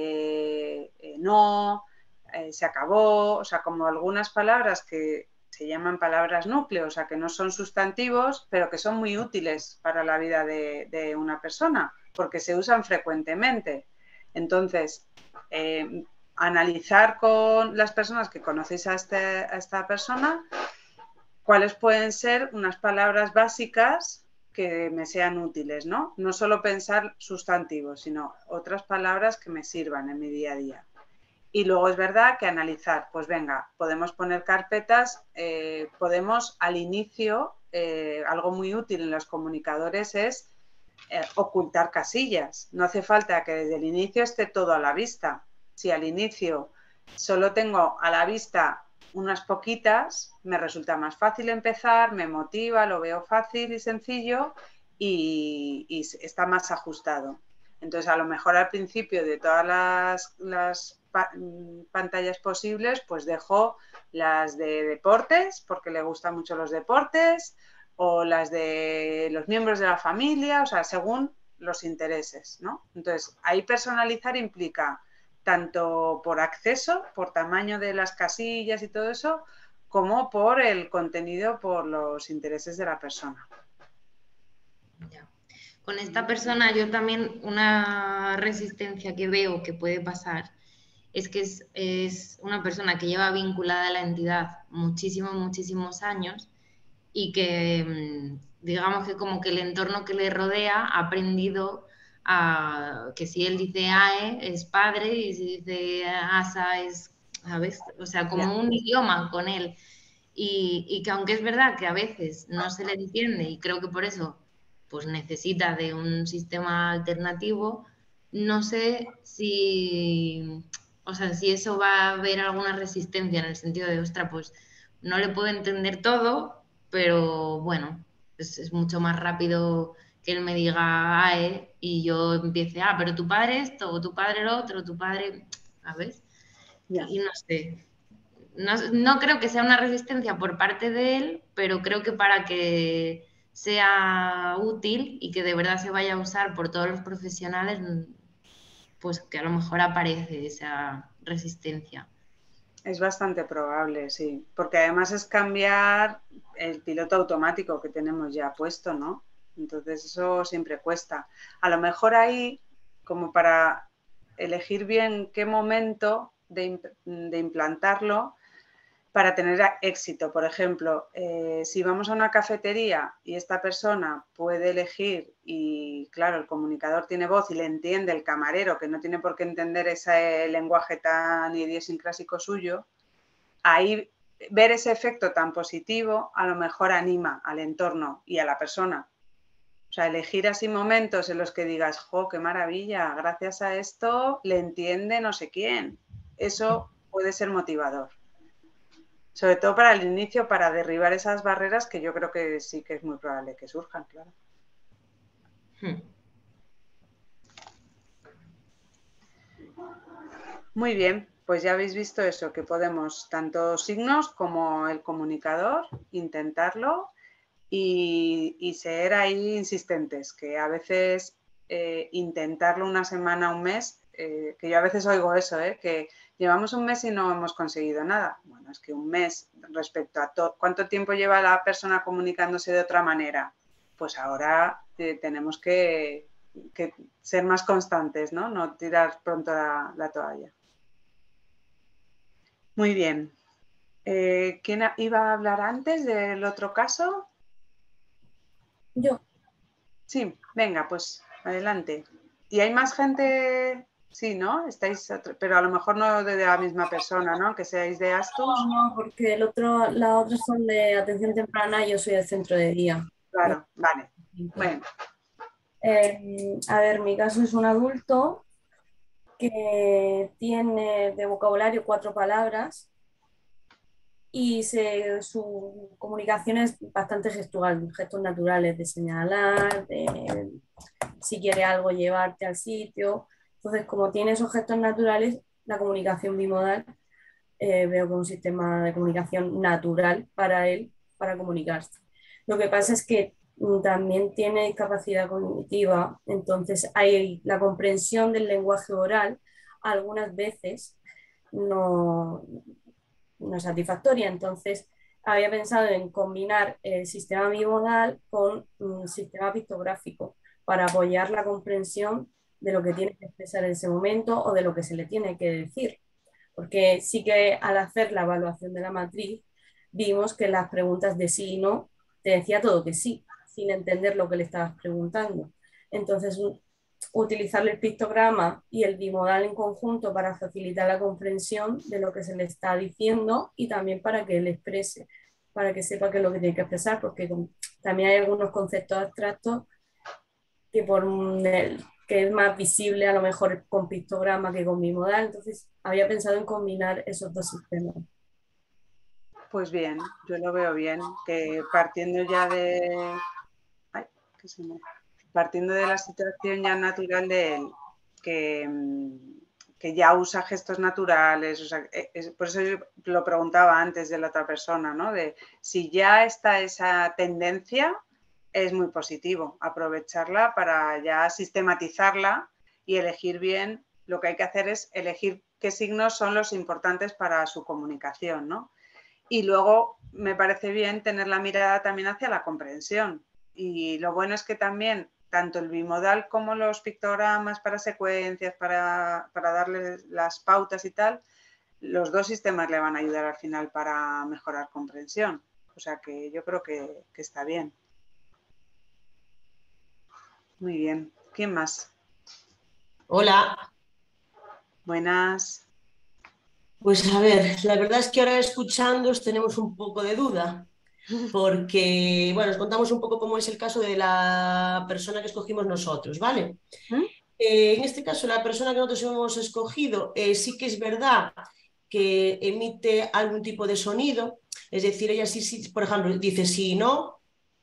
eh, eh, no, eh, se acabó, o sea, como algunas palabras que se llaman palabras núcleo, o sea, que no son sustantivos, pero que son muy útiles para la vida de, de una persona, porque se usan frecuentemente. Entonces, eh, analizar con las personas que conocéis a, este, a esta persona cuáles pueden ser unas palabras básicas que me sean útiles, ¿no? No solo pensar sustantivos, sino otras palabras que me sirvan en mi día a día. Y luego es verdad que analizar, pues venga, podemos poner carpetas, eh, podemos al inicio, eh, algo muy útil en los comunicadores es eh, ocultar casillas. No hace falta que desde el inicio esté todo a la vista. Si al inicio solo tengo a la vista unas poquitas, me resulta más fácil empezar, me motiva, lo veo fácil y sencillo y, y está más ajustado. Entonces, a lo mejor al principio de todas las, las pa pantallas posibles, pues dejo las de deportes, porque le gustan mucho los deportes, o las de los miembros de la familia, o sea, según los intereses, ¿no? Entonces, ahí personalizar implica tanto por acceso, por tamaño de las casillas y todo eso, como por el contenido, por los intereses de la persona. Ya. Con esta persona yo también una resistencia que veo que puede pasar es que es, es una persona que lleva vinculada a la entidad muchísimos, muchísimos años y que digamos que como que el entorno que le rodea ha aprendido a que si él dice AE es padre y si dice ASA es, ¿sabes? O sea, como un idioma con él. Y, y que aunque es verdad que a veces no se le entiende y creo que por eso pues necesita de un sistema alternativo, no sé si, o sea, si eso va a haber alguna resistencia en el sentido de, ostra, pues no le puedo entender todo, pero bueno, es, es mucho más rápido que él me diga AE y yo empiece, ah, pero tu padre esto, o tu padre lo otro, tu padre, ¿sabes? Yeah. Y no sé, no, no creo que sea una resistencia por parte de él, pero creo que para que sea útil y que de verdad se vaya a usar por todos los profesionales, pues que a lo mejor aparece esa resistencia. Es bastante probable, sí, porque además es cambiar el piloto automático que tenemos ya puesto, ¿no? Entonces eso siempre cuesta. A lo mejor ahí, como para elegir bien qué momento de, de implantarlo, para tener éxito. Por ejemplo, eh, si vamos a una cafetería y esta persona puede elegir y, claro, el comunicador tiene voz y le entiende el camarero, que no tiene por qué entender ese lenguaje tan idiosincrásico suyo, ahí ver ese efecto tan positivo a lo mejor anima al entorno y a la persona. O sea, elegir así momentos en los que digas, ¡jo, qué maravilla! Gracias a esto le entiende no sé quién. Eso puede ser motivador. Sobre todo para el inicio, para derribar esas barreras que yo creo que sí que es muy probable que surjan, claro. Hmm. Muy bien, pues ya habéis visto eso, que podemos tanto signos como el comunicador, intentarlo y, y ser ahí insistentes, que a veces eh, intentarlo una semana, un mes, eh, que yo a veces oigo eso, eh, que llevamos un mes y no hemos conseguido nada. Bueno, es que un mes respecto a todo, ¿cuánto tiempo lleva la persona comunicándose de otra manera? Pues ahora eh, tenemos que, que ser más constantes, ¿no? No tirar pronto la, la toalla. Muy bien. Eh, ¿Quién iba a hablar antes del otro caso? Yo. Sí, venga, pues adelante. ¿Y hay más gente Sí, ¿no? Estáis, pero a lo mejor no de la misma persona, ¿no? Que seáis de Astus. No, no, porque el otro, las otras son de atención temprana y yo soy del centro de día. Claro, vale. Bueno. Eh, a ver, mi caso es un adulto que tiene de vocabulario cuatro palabras y se, su comunicación es bastante gestual, gestos naturales de señalar, de si quiere algo llevarte al sitio. Entonces, como tiene esos gestos naturales, la comunicación bimodal eh, veo que es un sistema de comunicación natural para él, para comunicarse. Lo que pasa es que mm, también tiene discapacidad cognitiva, entonces hay la comprensión del lenguaje oral algunas veces no, no es satisfactoria. Entonces, había pensado en combinar el sistema bimodal con un sistema pictográfico para apoyar la comprensión de lo que tiene que expresar en ese momento o de lo que se le tiene que decir. Porque sí que al hacer la evaluación de la matriz vimos que las preguntas de sí y no te decía todo que sí, sin entender lo que le estabas preguntando. Entonces, utilizar el pictograma y el bimodal en conjunto para facilitar la comprensión de lo que se le está diciendo y también para que él exprese, para que sepa qué es lo que tiene que expresar, porque también hay algunos conceptos abstractos que, por el, que es más visible a lo mejor con pictograma que con bimodal. Entonces había pensado en combinar esos dos sistemas. Pues bien, yo lo veo bien, que partiendo ya de... Ay, ¿qué se me... partiendo de la situación ya natural de él, que, que ya usa gestos naturales, o sea, es, por eso yo lo preguntaba antes de la otra persona, ¿no? De si ya está esa tendencia, es muy positivo aprovecharla para ya sistematizarla y elegir bien. Lo que hay que hacer es elegir qué signos son los importantes para su comunicación, ¿no? Y luego me parece bien tener la mirada también hacia la comprensión. Y lo bueno es que también tanto el bimodal como los pictogramas para secuencias, para, para darle las pautas y tal, los dos sistemas le van a ayudar al final para mejorar comprensión. O sea que yo creo que, que está bien. Muy bien. ¿Quién más? Hola. Buenas. Pues a ver, la verdad es que ahora escuchándoos tenemos un poco de duda, porque, bueno, os contamos un poco cómo es el caso de la persona que escogimos nosotros, ¿vale? ¿Mm? Eh, en este caso, la persona que nosotros hemos escogido eh, sí que es verdad que emite algún tipo de sonido, es decir, ella sí, sí por ejemplo, dice sí y no,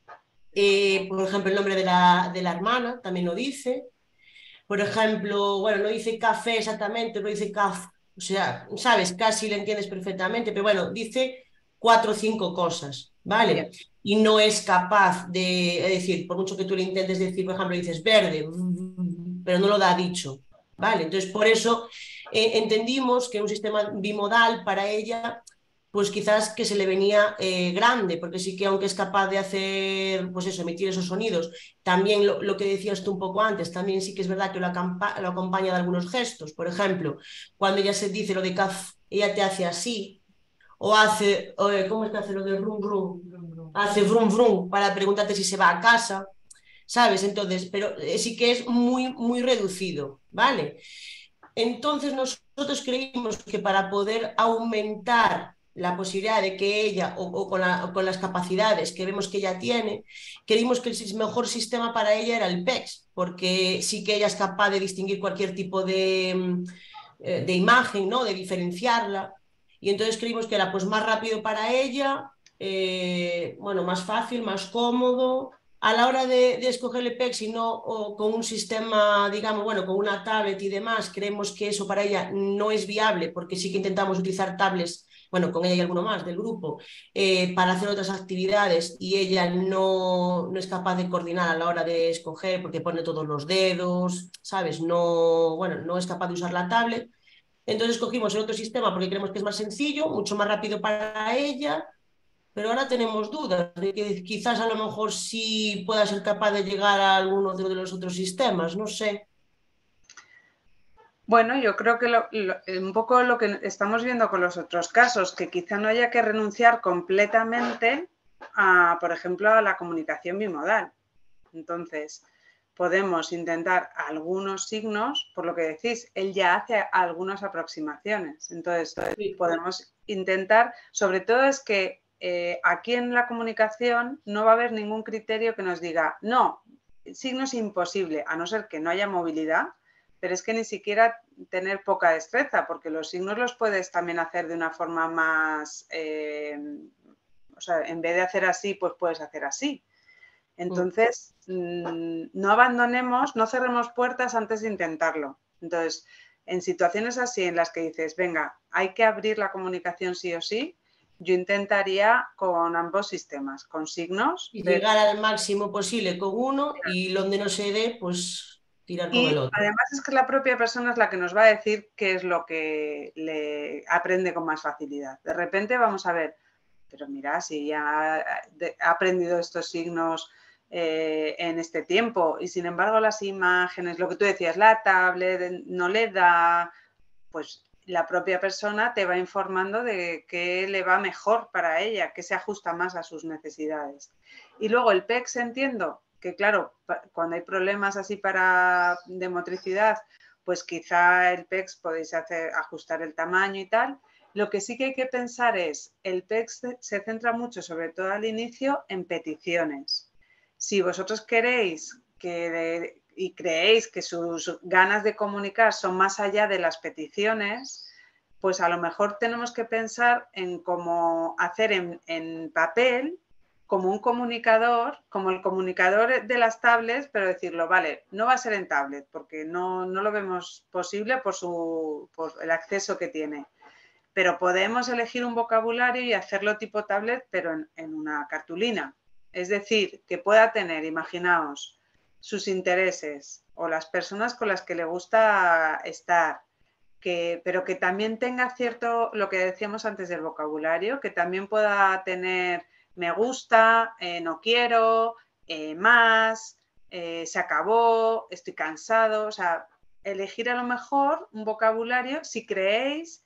eh, por ejemplo, el nombre de la, de la hermana también lo dice. Por ejemplo, bueno, no dice café exactamente, no dice caf, o sea, sabes, casi le entiendes perfectamente, pero bueno, dice cuatro o cinco cosas, ¿vale? Bien. Y no es capaz de, es decir, por mucho que tú le intentes decir, por ejemplo, dices verde, pero no lo da dicho, ¿vale? Entonces, por eso eh, entendimos que un sistema bimodal para ella pues quizás que se le venía eh, grande, porque sí que aunque es capaz de hacer, pues eso, emitir esos sonidos, también lo, lo que decías tú un poco antes, también sí que es verdad que lo, lo acompaña de algunos gestos. Por ejemplo, cuando ella se dice lo de caf, ella te hace así, o hace, o, ¿cómo es que hace lo de rum, rum? Hace vrum, vrum, para preguntarte si se va a casa, ¿sabes? Entonces, pero eh, sí que es muy, muy reducido, ¿vale? Entonces nosotros creímos que para poder aumentar la posibilidad de que ella, o, o, con, la, o con las capacidades que vemos que ella tiene, creímos que el mejor sistema para ella era el P E X, porque sí que ella es capaz de distinguir cualquier tipo de, de imagen, ¿no? De diferenciarla, y entonces creímos que era pues más rápido para ella, eh, bueno, más fácil, más cómodo. A la hora de, de escoger el P E X y no o con un sistema, digamos, bueno, con una tablet y demás, creemos que eso para ella no es viable, porque sí que intentamos utilizar tablets, bueno, con ella y alguno más del grupo, eh, para hacer otras actividades, y ella no, no es capaz de coordinar a la hora de escoger, porque pone todos los dedos, ¿sabes? No, bueno, no es capaz de usar la tablet. Entonces escogimos el otro sistema porque creemos que es más sencillo, mucho más rápido para ella. Pero ahora tenemos dudas de que quizás a lo mejor sí pueda ser capaz de llegar a alguno de los otros sistemas, no sé. Bueno, yo creo que lo, lo, un poco lo que estamos viendo con los otros casos, que quizá no haya que renunciar completamente a, por ejemplo, a la comunicación bimodal. Entonces, podemos intentar algunos signos, por lo que decís, él ya hace algunas aproximaciones. Entonces, sí, podemos intentar, sobre todo es que eh, aquí en la comunicación no va a haber ningún criterio que nos diga, no, signo es imposible, a no ser que no haya movilidad, pero es que ni siquiera tener poca destreza, porque los signos los puedes también hacer de una forma más, eh, o sea, en vez de hacer así, pues puedes hacer así. Entonces, mmm, no abandonemos, no cerremos puertas antes de intentarlo. Entonces, en situaciones así en las que dices, venga, hay que abrir la comunicación sí o sí, yo intentaría con ambos sistemas, con signos. Y ver... llegar al máximo posible con uno y donde no se dé, pues tirar con y el otro. Además es que la propia persona es la que nos va a decir qué es lo que le aprende con más facilidad. De repente vamos a ver, pero mira, si ya ha aprendido estos signos eh, en este tiempo y sin embargo las imágenes, lo que tú decías, la tablet no le da, pues la propia persona te va informando de qué le va mejor para ella, qué se ajusta más a sus necesidades. Y luego el P E X entiendo que claro, cuando hay problemas así para de motricidad, pues quizá el P E X podéis hacer, ajustar el tamaño y tal. Lo que sí que hay que pensar es, el P E X se centra mucho, sobre todo al inicio, en peticiones. Si vosotros queréis que de, y creéis que sus ganas de comunicar son más allá de las peticiones, pues a lo mejor tenemos que pensar en cómo hacer en, en papel como un comunicador, como el comunicador de las tablets, pero decirlo, vale, no va a ser en tablet porque no, no lo vemos posible por, su, por el acceso que tiene. Pero podemos elegir un vocabulario y hacerlo tipo tablet, pero en, en una cartulina. Es decir, que pueda tener, imaginaos, sus intereses o las personas con las que le gusta estar, que, pero que también tenga cierto, lo que decíamos antes del vocabulario, que también pueda tener me gusta, eh, no quiero, eh, más, eh, se acabó, estoy cansado. O sea, elegir a lo mejor un vocabulario si creéis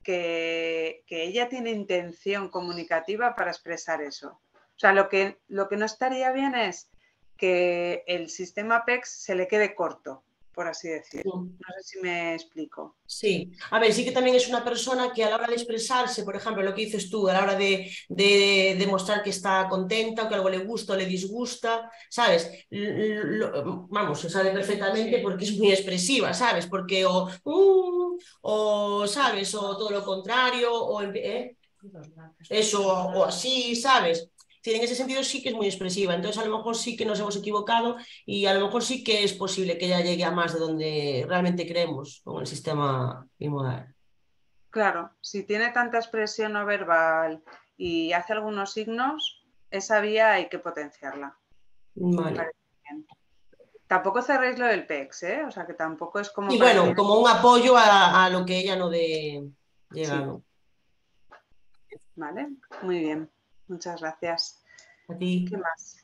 que, que ella tiene intención comunicativa para expresar eso. O sea, lo que, lo que no estaría bien es que el sistema P E X se le quede corto, por así decirlo. No sé si me explico. Sí, a ver, sí que también es una persona que a la hora de expresarse, por ejemplo, lo que dices tú, a la hora de, de demostrar que está contenta o que algo le gusta o le disgusta, ¿sabes? Lo, vamos, se sabe perfectamente porque es muy expresiva, ¿sabes? Porque o, uh, o ¿sabes? O todo lo contrario, o ¿eh? Eso, o así, ¿sabes? En ese sentido sí que es muy expresiva, entonces a lo mejor sí que nos hemos equivocado y a lo mejor sí que es posible que ella llegue a más de donde realmente creemos con el sistema bimodal. Claro, si tiene tanta expresión no verbal y hace algunos signos, esa vía hay que potenciarla. Vale. Tampoco cerréis lo del P E X, ¿eh? O sea, que tampoco es como... Y bueno, que... como un apoyo a, a lo que ella no dé llegado. Sí. Vale, muy bien. Muchas gracias. A ti. ¿Qué más?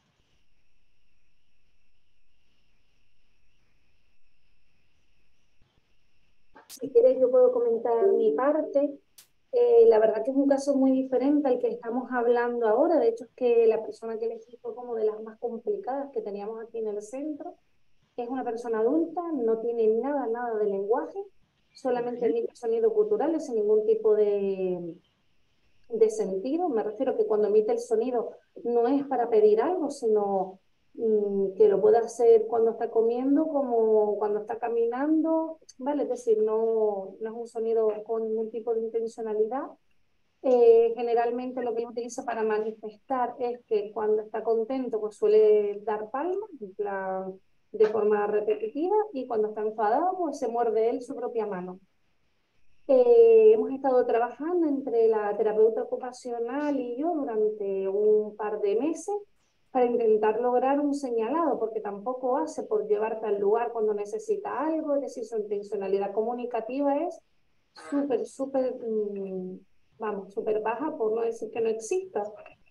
Si quieres yo puedo comentar mi parte. Eh, la verdad que es un caso muy diferente al que estamos hablando ahora. De hecho, es que la persona que elegí fue como de las más complicadas que teníamos aquí en el centro. Es una persona adulta, no tiene nada, nada de lenguaje, solamente emite sonidos culturales sin ningún tipo de, de sentido. Me refiero a que cuando emite el sonido no es para pedir algo, sino mmm, que lo puede hacer cuando está comiendo, como cuando está caminando, ¿vale? Es decir, no, no es un sonido con ningún tipo de intencionalidad. Eh, generalmente lo que él utiliza para manifestar es que cuando está contento pues suele dar palmas, en plan, de forma repetitiva, y cuando está enfadado pues se muerde él su propia mano. Eh, hemos estado trabajando entre la terapeuta ocupacional y yo durante un par de meses para intentar lograr un señalado, porque tampoco hace por llevarte al lugar cuando necesita algo, es decir, su intencionalidad comunicativa es súper, súper, mmm, vamos, súper baja, por no decir que no exista.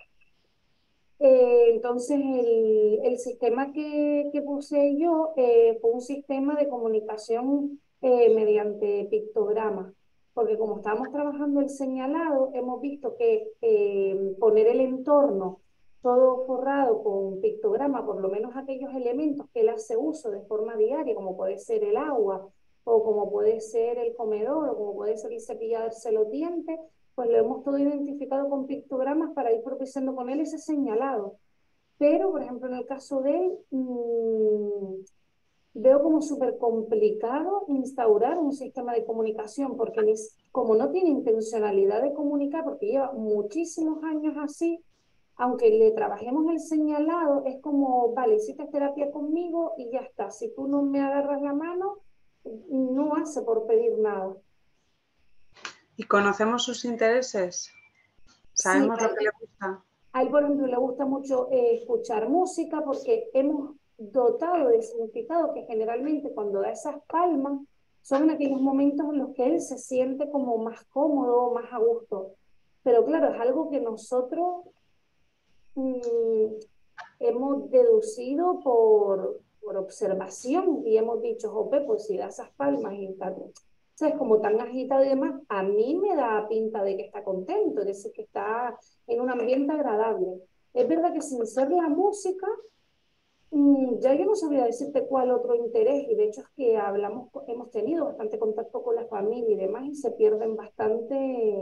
Eh, entonces, el, el sistema que, que puse yo eh, fue un sistema de comunicación eh, mediante pictogramas, porque como estábamos trabajando el señalado, hemos visto que eh, poner el entorno todo forrado con pictograma, por lo menos aquellos elementos que él hace uso de forma diaria, como puede ser el agua, o como puede ser el comedor, o como puede ser el cepillarse los dientes, pues lo hemos todo identificado con pictogramas para ir propiciando con él ese señalado. Pero, por ejemplo, en el caso de él, mmm, veo como súper complicado instaurar un sistema de comunicación, porque como no tiene intencionalidad de comunicar, porque lleva muchísimos años así, aunque le trabajemos el señalado, es como, vale, hiciste terapia conmigo y ya está. Si tú no me agarras la mano, no hace por pedir nada. ¿Y conocemos sus intereses? ¿Sabemos Sí, lo que le gusta? A él, por ejemplo, le gusta mucho eh, escuchar música porque hemos dotado de significado que generalmente cuando da esas palmas son en aquellos momentos en los que él se siente como más cómodo, más a gusto. Pero claro, es algo que nosotros mmm, hemos deducido por, por observación y hemos dicho, jope, pues si da esas palmas y tal, ¿sabes? Como tan agitado y demás, a mí me da pinta de que está contento, es decir, que está en un ambiente agradable. Es verdad que sin ser la música, mmm, ya yo no sabría decirte cuál otro interés, y de hecho es que hablamos, hemos tenido bastante contacto con la familia y demás, y se pierden bastante.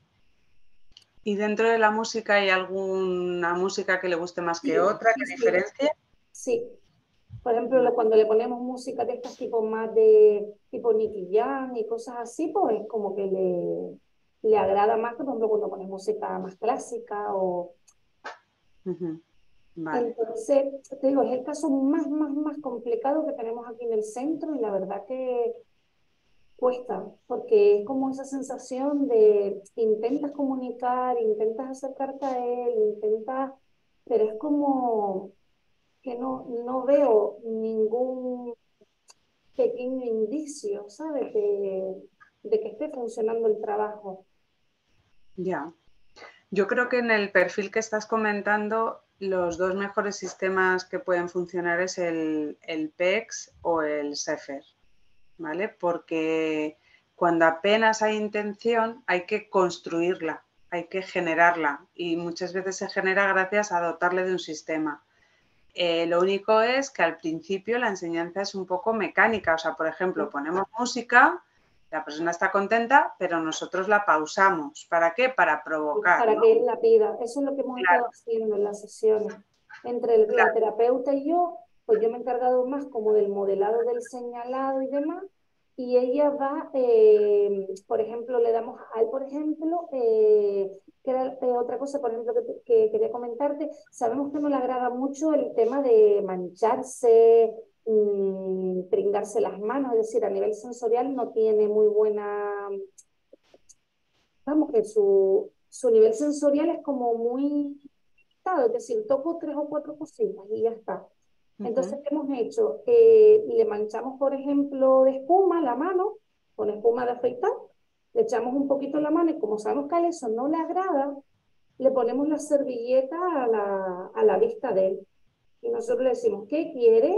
¿Y dentro de la música hay alguna música que le guste más que Sí, otra, sí, que sí. diferencie? Sí, por ejemplo, cuando le ponemos música de estas tipo más de tipo Nicky Jam y cosas así, pues es como que le, le agrada más que, por ejemplo, cuando pones música más clásica o... Uh-huh. Vale. Entonces, te digo, es el caso más, más, más complicado que tenemos aquí en el centro y la verdad que cuesta, porque es como esa sensación de intentas comunicar, intentas acercarte a él, intentas, pero es como que no, no veo ningún pequeño indicio, ¿sabes? De, de que esté funcionando el trabajo. Ya. Yo creo que en el perfil que estás comentando, los dos mejores sistemas que pueden funcionar es el, el P E X o el SEFER, ¿vale? Porque cuando apenas hay intención, hay que construirla, hay que generarla y muchas veces se genera gracias a dotarle de un sistema. Eh, lo único es que al principio la enseñanza es un poco mecánica, o sea, por ejemplo, ponemos música, la persona está contenta, pero nosotros la pausamos. ¿Para qué? Para provocar, Para ¿no? que él la pida. Eso es lo que hemos Claro. estado haciendo en las sesiones. Entre el, la terapeuta y yo, pues yo me he encargado más como del modelado del señalado y demás, y ella va, eh, por ejemplo, le damos a él, por ejemplo, eh, que era eh, otra cosa, por ejemplo, que, que quería comentarte, sabemos que no le agrada mucho el tema de mancharse, mmm, pringarse las manos, es decir, a nivel sensorial no tiene muy buena, vamos, que su, su nivel sensorial es como muy limitado, es decir, toco tres o cuatro cositas y ya está. Entonces, ¿qué hemos hecho? Eh, le manchamos, por ejemplo, de espuma la mano, con espuma de afeitar, le echamos un poquito la mano y como sabemos que a eso no le agrada, le ponemos la servilleta a la, a la vista de él. Y nosotros le decimos, ¿qué quiere?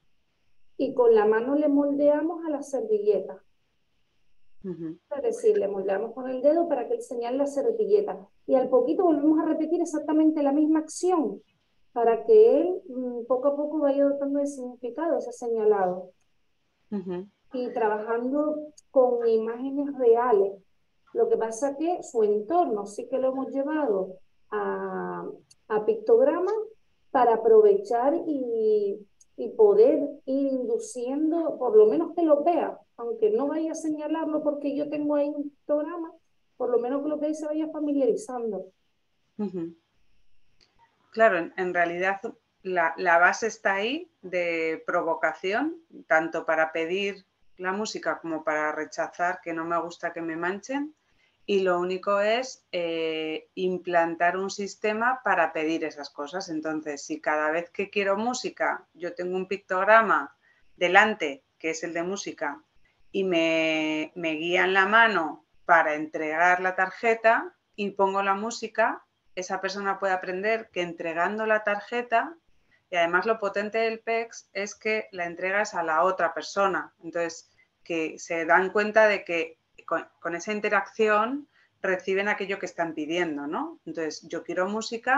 Y con la mano le moldeamos a la servilleta. Uh-huh. Es decir, le moldeamos con el dedo para que él señale la servilleta. Y al poquito volvemos a repetir exactamente la misma acción para que él mmm, poco a poco vaya dotando de significado ese señalado. Uh-huh. Y trabajando con imágenes reales. Lo que pasa que su entorno sí que lo hemos llevado a, a pictogramas para aprovechar y, y poder ir induciendo, por lo menos que lo vea, aunque no vaya a señalarlo porque yo tengo ahí un pictograma, por lo menos que lo vea y se vaya familiarizando. Uh-huh. Claro, en, en realidad la, la base está ahí de provocación, tanto para pedir la música como para rechazar que no me gusta que me manchen, y lo único es eh, implantar un sistema para pedir esas cosas. Entonces, si cada vez que quiero música yo tengo un pictograma delante, que es el de música, y me, me guían la mano para entregar la tarjeta y pongo la música, esa persona puede aprender que entregando la tarjeta, y además lo potente del P E X es que la entregas a la otra persona. Entonces, que se dan cuenta de que con, con esa interacción reciben aquello que están pidiendo, ¿no? Entonces, yo quiero música,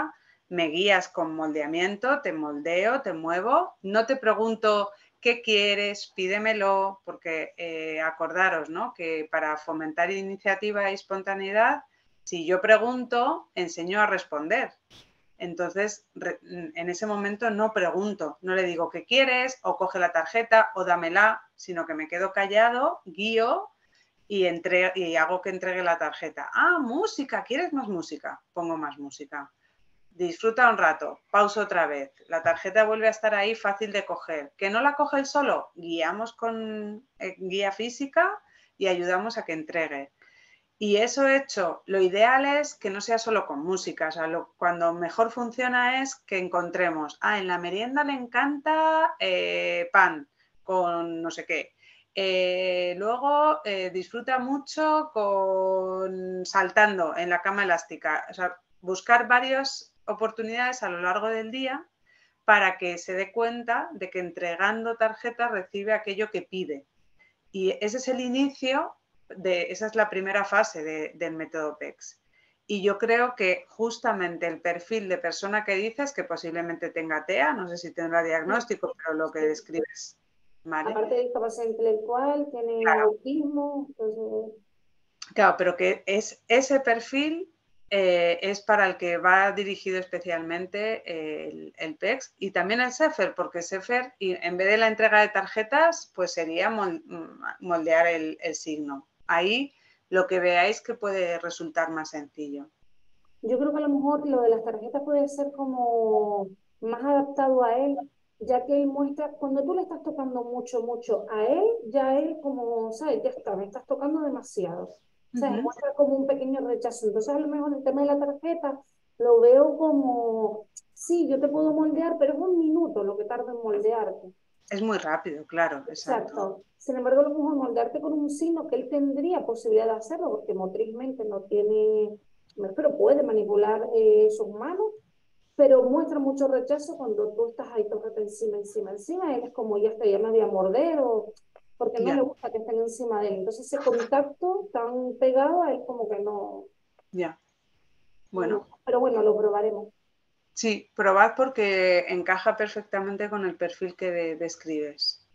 me guías con moldeamiento, te moldeo, te muevo, no te pregunto qué quieres, pídemelo, porque eh, acordaros, ¿no?, que para fomentar iniciativa y espontaneidad, si yo pregunto, enseño a responder. Entonces, en ese momento no pregunto, no le digo qué quieres, o coge la tarjeta, o dámela, sino que me quedo callado, guío y, entre, y hago que entregue la tarjeta. Ah, música, ¿quieres más música? Pongo más música. Disfruta un rato, pauso otra vez. La tarjeta vuelve a estar ahí, fácil de coger. ¿Que no la coge él solo? Guiamos con eh, guía física y ayudamos a que entregue. Y eso hecho, lo ideal es que no sea solo con música, o sea, lo, cuando mejor funciona es que encontremos, ah, en la merienda le encanta eh, pan con no sé qué, eh, luego eh, disfruta mucho con saltando en la cama elástica, o sea, buscar varias oportunidades a lo largo del día para que se dé cuenta de que entregando tarjetas recibe aquello que pide. Y ese es el inicio. De, esa es la primera fase de, del método P E X. Y yo creo que justamente el perfil de persona que dices, que posiblemente tenga T E A, no sé si tendrá diagnóstico, pero lo que describes, ¿vale? Aparte de discapacidad intelectual, tiene claro. autismo, entonces... Claro, pero que es ese perfil eh, es para el que va dirigido especialmente el, el P E X y también el SEFER, porque SEFER, en vez de la entrega de tarjetas, pues sería moldear el, el signo. Ahí lo que veáis que puede resultar más sencillo. Yo creo que a lo mejor lo de las tarjetas puede ser como más adaptado a él, ya que él muestra, cuando tú le estás tocando mucho, mucho a él, ya él como, ¿sabes? Ya está, me estás tocando demasiado. O sea, uh-huh. muestra como un pequeño rechazo. Entonces a lo mejor el tema de la tarjeta lo veo como, sí, yo te puedo moldear, pero es un minuto lo que tarda en moldearte. Es muy rápido, claro, exacto. Exacto. Sin embargo, a lo mejor moldearte con un signo que él tendría posibilidad de hacerlo, porque motrizmente no tiene, pero puede manipular eh, sus manos, pero muestra mucho rechazo cuando tú estás ahí, tócate encima, encima, encima, él es como ya está, ya me voy a morder, o porque no yeah. le gusta que estén encima de él. Entonces ese contacto tan pegado a él como que no... Ya. Yeah. Bueno. No, pero bueno, lo probaremos. Sí, probad porque encaja perfectamente con el perfil que de, describes.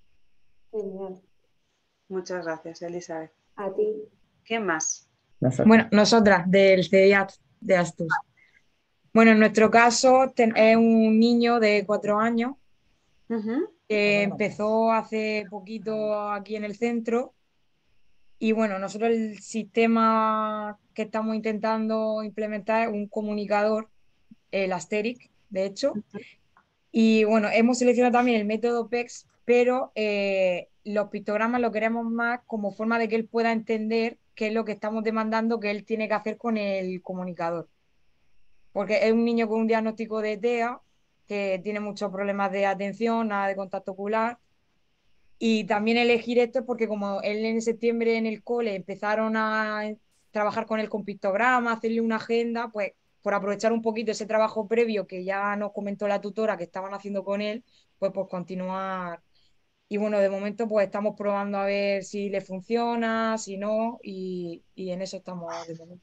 Genial. Muchas gracias, Elizabeth. A ti. ¿Quién más? Nosotras. Bueno, nosotras, del C E I A T de Astus. Bueno, en nuestro caso ten, es un niño de cuatro años uh-huh. que empezó hace poquito aquí en el centro y bueno, nosotros el sistema que estamos intentando implementar es un comunicador, el Asteric, de hecho, uh-huh. y bueno, hemos seleccionado también el método P E X, pero eh, los pictogramas lo queremos más como forma de que él pueda entender qué es lo que estamos demandando que él tiene que hacer con el comunicador. Porque es un niño con un diagnóstico de T E A, que tiene muchos problemas de atención, nada de contacto ocular. Y también elegir esto porque como él en septiembre en el cole empezaron a trabajar con él con pictogramas, hacerle una agenda, pues por aprovechar un poquito ese trabajo previo que ya nos comentó la tutora que estaban haciendo con él, pues pues continuar. Y bueno, de momento pues estamos probando a ver si le funciona, si no, y, y en eso estamos de momento.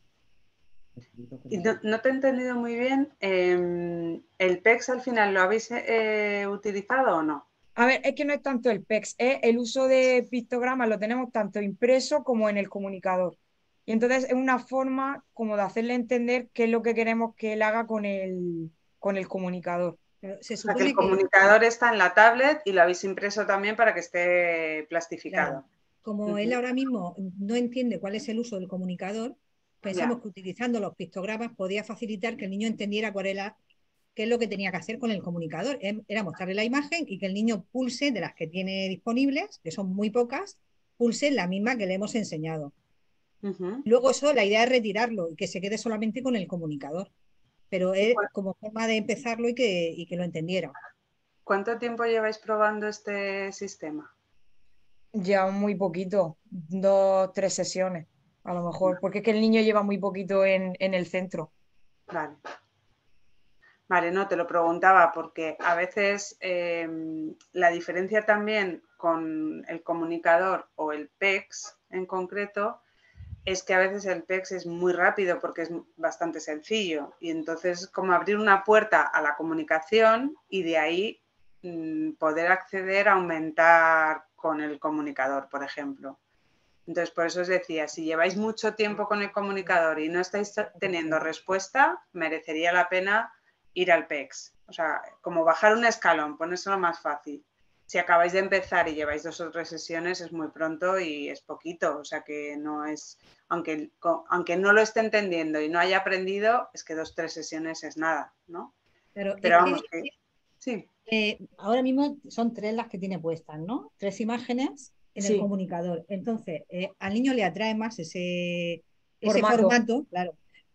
No, no te he entendido muy bien. Eh, ¿El P E X al final lo habéis eh, utilizado o no? A ver, es que no es tanto el P E X, es el uso de pictogramas, lo tenemos tanto impreso como en el comunicador. Y entonces es una forma como de hacerle entender qué es lo que queremos que él haga con el, con el comunicador. Pero se supone o sea, que el comunicador que... está en la tablet y lo habéis impreso también para que esté plastificado. Claro. Como uh-huh. él ahora mismo no entiende cuál es el uso del comunicador, pensamos yeah. que utilizando los pictogramas podía facilitar que el niño entendiera cuál era, qué es lo que tenía que hacer con el comunicador. Era mostrarle la imagen y que el niño pulse de las que tiene disponibles, que son muy pocas, pulse la misma que le hemos enseñado. Uh-huh. Luego eso, la idea es retirarlo y que se quede solamente con el comunicador. Pero es como forma de empezarlo y que, y que lo entendiera. ¿Cuánto tiempo lleváis probando este sistema? Ya muy poquito, dos, tres sesiones, a lo mejor, porque es que el niño lleva muy poquito en, en el centro. Vale. Vale, no, te lo preguntaba porque a veces eh, la diferencia también con el comunicador o el P E X en concreto es que a veces el P E X es muy rápido porque es bastante sencillo y entonces es como abrir una puerta a la comunicación y de ahí mmm, poder acceder a aumentar con el comunicador, por ejemplo. Entonces, por eso os decía, si lleváis mucho tiempo con el comunicador y no estáis teniendo respuesta, merecería la pena ir al P E X. O sea, como bajar un escalón, ponérselo más fácil. Si acabáis de empezar y lleváis dos o tres sesiones es muy pronto y es poquito, o sea que no es, aunque, aunque no lo esté entendiendo y no haya aprendido, es que dos o tres sesiones es nada, ¿no? Pero, Pero es vamos, que, que sí. Eh, ahora mismo son tres las que tiene puestas, ¿no? Tres imágenes en Sí. el comunicador. Entonces, eh, al niño le atrae más ese, ese Formato. formato, claro.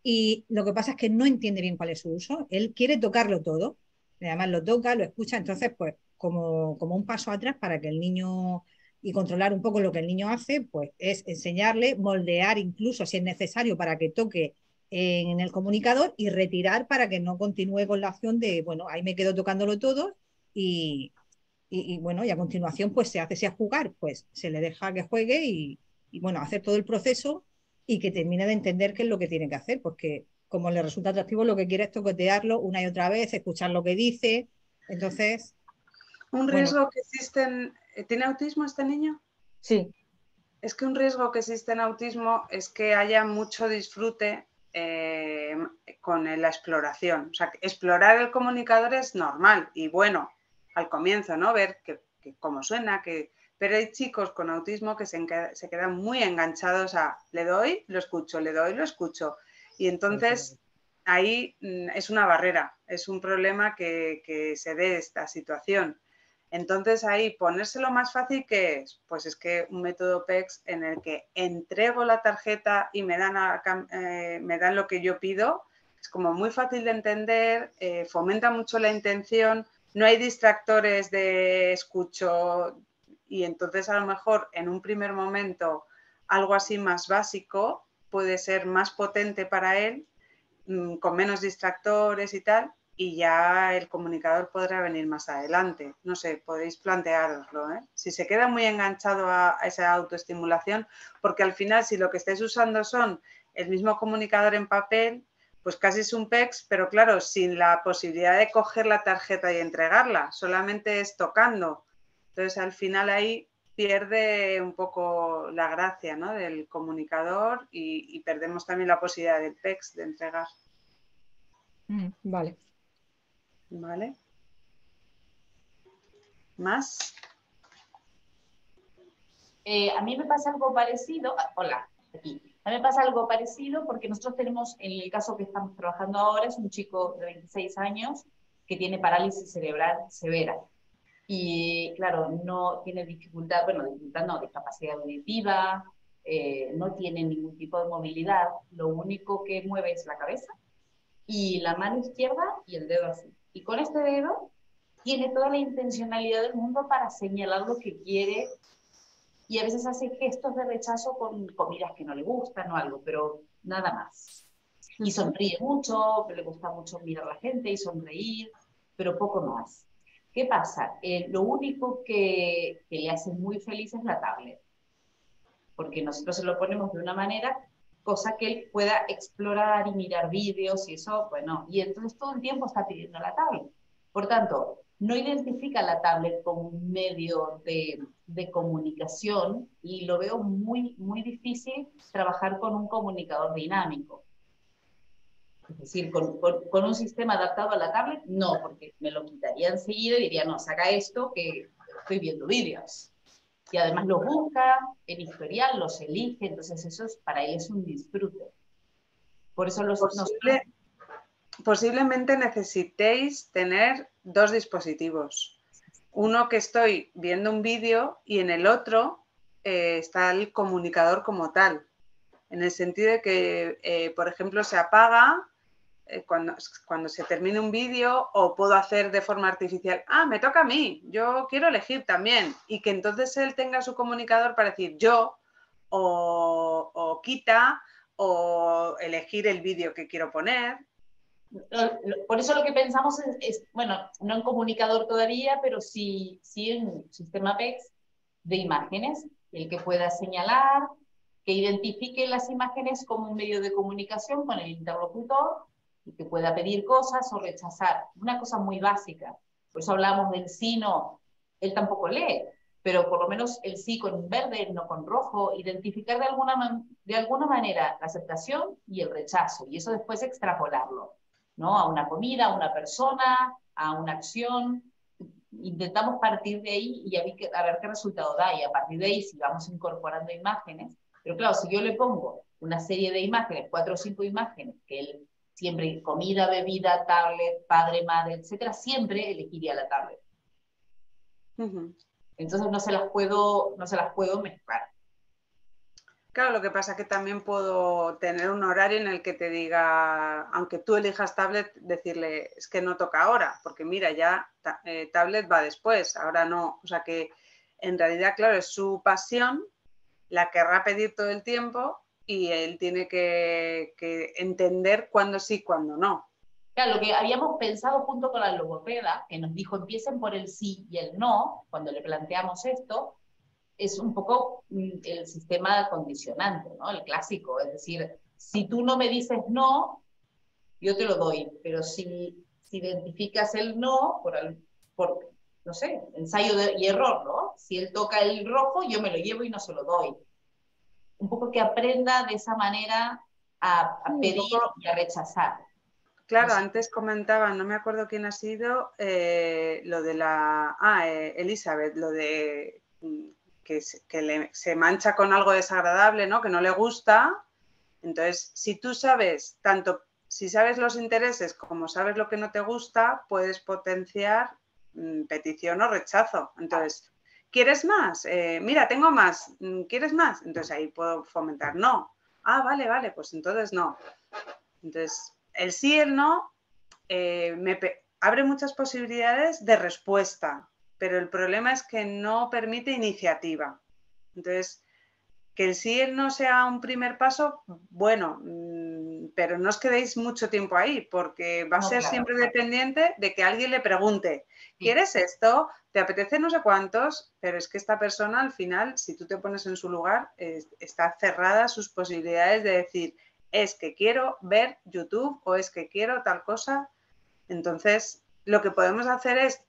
Y lo que pasa es que no entiende bien cuál es su uso. Él quiere tocarlo todo. Además lo toca, lo escucha. Entonces, pues, como, como un paso atrás para que el niño y controlar un poco lo que el niño hace, pues es enseñarle, moldear incluso si es necesario para que toque en el comunicador y retirar para que no continúe con la acción de, bueno, ahí me quedo tocándolo todo y, y, y bueno, y a continuación pues se hace, si a jugar, pues se le deja que juegue y, y bueno, hacer todo el proceso y que termine de entender qué es lo que tiene que hacer, porque como le resulta atractivo lo que quiere es toquetearlo una y otra vez, escuchar lo que dice, entonces... Un bueno, riesgo que existe en... ¿Tiene autismo este niño? Sí. Es que un riesgo que existe en autismo es que haya mucho disfrute eh, con la exploración. O sea, explorar el comunicador es normal y bueno, al comienzo, ¿no? Ver que, que cómo suena, que... pero hay chicos con autismo que se, se quedan muy enganchados a le doy, lo escucho, le doy, lo escucho. Y entonces ahí es una barrera, es un problema que, que se dé esta situación. Entonces ahí ponérselo más fácil, ¿qué es? Pues es que un método P E X en el que entrego la tarjeta y me dan, a, eh, me dan lo que yo pido, es como muy fácil de entender, eh, fomenta mucho la intención, no hay distractores de escucho y entonces a lo mejor en un primer momento algo así más básico puede ser más potente para él, mmm, con menos distractores y tal, y ya el comunicador podrá venir más adelante. No sé, podéis planteároslo, ¿eh? Si se queda muy enganchado a, a esa autoestimulación, porque al final si lo que estáis usando son el mismo comunicador en papel, pues casi es un P E X, pero claro, sin la posibilidad de coger la tarjeta y entregarla, solamente es tocando. Entonces al final ahí pierde un poco la gracia, ¿no?, del comunicador y, y perdemos también la posibilidad del P E X de entregar. Mm, vale. Vale. ¿Más? Eh, a mí me pasa algo parecido. Ah, hola, aquí. A mí me pasa algo parecido porque nosotros tenemos, en el caso que estamos trabajando ahora, es un chico de veintiséis años que tiene parálisis cerebral severa. Y claro, no tiene dificultad, bueno, dificultad no, discapacidad auditiva, eh, no tiene ningún tipo de movilidad, lo único que mueve es la cabeza y la mano izquierda y el dedo así. Y con este dedo tiene toda la intencionalidad del mundo para señalar lo que quiere y a veces hace gestos de rechazo con comidas que no le gustan o algo, pero nada más. Y sonríe mucho, le gusta mucho mirar a la gente y sonreír, pero poco más. ¿Qué pasa? Eh, lo único que, que le hace muy feliz es la tablet, porque nosotros se lo ponemos de una manera, cosa que él pueda explorar y mirar vídeos y eso, bueno, y entonces todo el tiempo está pidiendo la tablet. Por tanto, no identifica la tablet como un medio de, de comunicación y lo veo muy, muy difícil trabajar con un comunicador dinámico. Es decir, con, con, con un sistema adaptado a la tablet, no, porque me lo quitaría enseguida y diría, no, saca esto que estoy viendo vídeos. Y además los busca en historial, los elige, entonces eso es, para él es un disfrute. Por eso los... Posible, nos... Posiblemente necesitéis tener dos dispositivos. Uno que estoy viendo un vídeo y en el otro eh, está el comunicador como tal. En el sentido de que, eh, por ejemplo, se apaga eh, cuando, cuando se termine un vídeo o puedo hacer de forma artificial, ah, me toca a mí, yo quiero elegir también. Y que entonces él tenga su comunicador para decir yo o, o quita o elegir el vídeo que quiero poner. Por eso lo que pensamos es, es, bueno, no en comunicador todavía, pero sí, sí en un sistema P E X de imágenes, el que pueda señalar que identifique las imágenes como un medio de comunicación con el interlocutor y que pueda pedir cosas o rechazar. Una cosa muy básica. Por eso hablamos del sí, no. Él tampoco lee, pero por lo menos el sí con verde, el no con rojo, identificar de alguna, man de alguna manera la aceptación y el rechazo, y eso después extrapolarlo, ¿no? A una comida, a una persona, a una acción. Intentamos partir de ahí y a ver, qué, a ver qué resultado da, y a partir de ahí si vamos incorporando imágenes, pero claro, si yo le pongo una serie de imágenes, cuatro o cinco imágenes, que él siempre, comida, bebida, tablet, padre, madre, etcétera, siempre elegiría la tablet. Uh-huh. Entonces no se las puedo, no se las puedo mezclar. Claro, lo que pasa es que también puedo tener un horario en el que te diga, aunque tú elijas tablet, decirle, es que no toca ahora, porque mira, ya ta eh, tablet va después, ahora no. O sea que en realidad, claro, es su pasión, la querrá pedir todo el tiempo y él tiene que, que entender cuándo sí, cuándo no. Claro, lo que habíamos pensado junto con la logopeda, que nos dijo empiecen por el sí y el no, cuando le planteamos esto, es un poco el sistema condicionante, ¿no? El clásico, es decir, si tú no me dices no, yo te lo doy, pero si, si identificas el no, por, el, por, no sé, ensayo de, y error, ¿no? Si él toca el rojo, yo me lo llevo y no se lo doy. Un poco que aprenda de esa manera a, a pedir y a rechazar. Claro, no sé. Antes comentaban, no me acuerdo quién ha sido, eh, lo de la... Ah, eh, Elizabeth, lo de... que, se, que le, se mancha con algo desagradable, ¿no? Que no le gusta. Entonces, si tú sabes, tanto si sabes los intereses como sabes lo que no te gusta, puedes potenciar mmm, petición o rechazo. Entonces, ¿quieres más? Eh, mira, tengo más. ¿Quieres más? Entonces ahí puedo fomentar no. Ah, vale, vale, pues entonces no. Entonces, el sí y el no eh, me abre muchas posibilidades de respuesta. Pero el problema es que no permite iniciativa. Entonces, que el sí y el no sea un primer paso, bueno, mmm, pero no os quedéis mucho tiempo ahí, porque va a no, ser claro, siempre claro. dependiente de que alguien le pregunte, ¿quieres esto? ¿Te apetece no sé cuántos? Pero es que esta persona, al final, si tú te pones en su lugar, eh, está cerrada sus posibilidades de decir, es que quiero ver YouTube o es que quiero tal cosa. Entonces, lo que podemos hacer es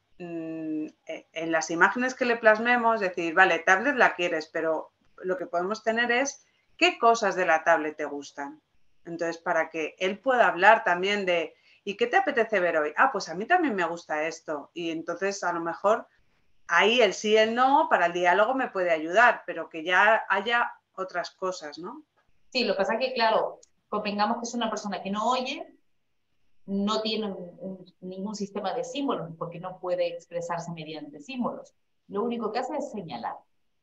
en las imágenes que le plasmemos, decir, vale, tablet la quieres, pero lo que podemos tener es qué cosas de la tablet te gustan. Entonces, para que él pueda hablar también de, ¿y qué te apetece ver hoy? Ah, pues a mí también me gusta esto. Y entonces, a lo mejor, ahí el sí y el no para el diálogo me puede ayudar, pero que ya haya otras cosas, ¿no? Sí, lo que pasa es que, claro, convengamos que es una persona que no oye, no tiene un, un, ningún sistema de símbolos, porque no puede expresarse mediante símbolos. Lo único que hace es señalar.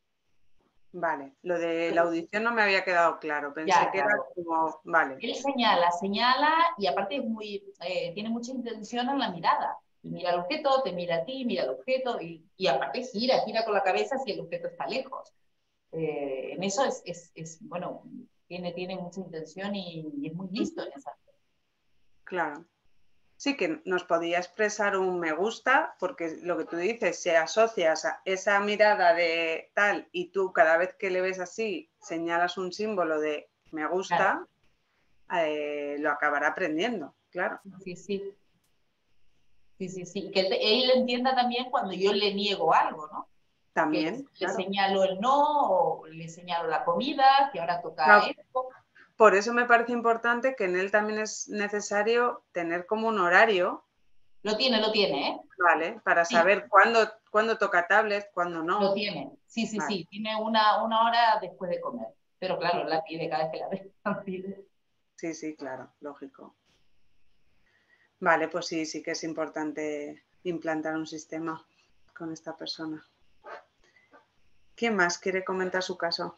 Vale, lo de la audición no me había quedado claro, pensé ya, que claro. Era como, vale. Él señala, señala, y aparte es muy, eh, tiene mucha intención en la mirada. Y mira el objeto, te mira a ti, mira el objeto, y, y aparte gira, gira con la cabeza si el objeto está lejos. Eh, en eso es, es, es, bueno, tiene, tiene mucha intención y, y es muy listo en esa. Claro. Sí que nos podía expresar un me gusta, porque lo que tú dices, si asocias a esa mirada de tal y tú cada vez que le ves así señalas un símbolo de me gusta, claro. eh, lo acabará aprendiendo, claro. Sí, sí. Sí, sí, sí. Que él, él entienda también cuando yo le niego algo, ¿no? También. Que claro. Le señalo el no, o le señalo la comida, que ahora toca claro. esto. Por eso me parece importante que en él también es necesario tener como un horario. Lo tiene, lo tiene, ¿eh? Vale, para sí. saber cuándo, cuándo toca tablet, cuándo no. Lo tiene, sí, sí, vale. sí. Tiene una, una hora después de comer. Pero claro, la pide cada vez que la ve. La pide. Sí, sí, claro, lógico. Vale, pues sí, sí que es importante implantar un sistema con esta persona. ¿Quién más quiere comentar su caso?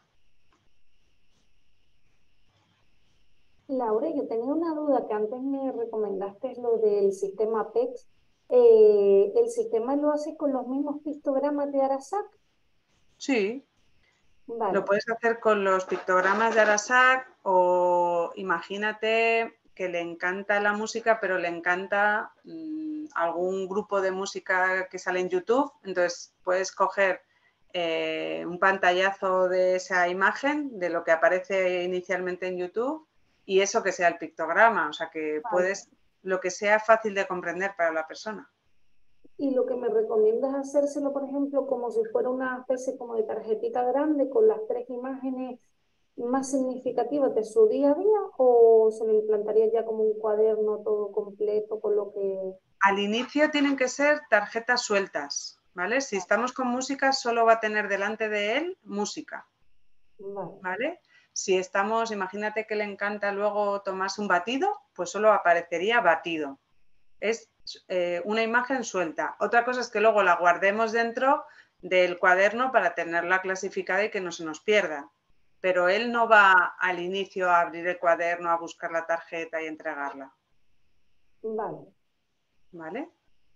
Laura, yo tenía una duda que antes me recomendaste lo del sistema P E X. Eh, ¿El sistema lo hace con los mismos pictogramas de Arasac? Sí. Vale. Lo puedes hacer con los pictogramas de Arasac o imagínate que le encanta la música, pero le encanta mmm, algún grupo de música que sale en YouTube. Entonces puedes coger eh, un pantallazo de esa imagen, de lo que aparece inicialmente en YouTube, y eso que sea el pictograma, o sea que vale. Puedes, lo que sea fácil de comprender para la persona. Y lo que me recomiendas es hacérselo, por ejemplo, como si fuera una especie como de tarjetita grande con las tres imágenes más significativas de su día a día, o se le implantaría ya como un cuaderno todo completo con lo que... Al inicio tienen que ser tarjetas sueltas, ¿vale? Si estamos con música, solo va a tener delante de él música, vale. ¿vale? Si estamos, imagínate que le encanta luego tomarse un batido, pues solo aparecería batido. Es eh, una imagen suelta. Otra cosa es que luego la guardemos dentro del cuaderno para tenerla clasificada y que no se nos pierda. Pero él no va al inicio a abrir el cuaderno, a buscar la tarjeta y entregarla. Vale. ¿Vale?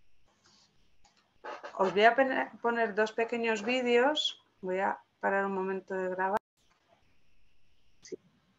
Os voy a poner dos pequeños vídeos. Voy a parar un momento de grabar. Sí.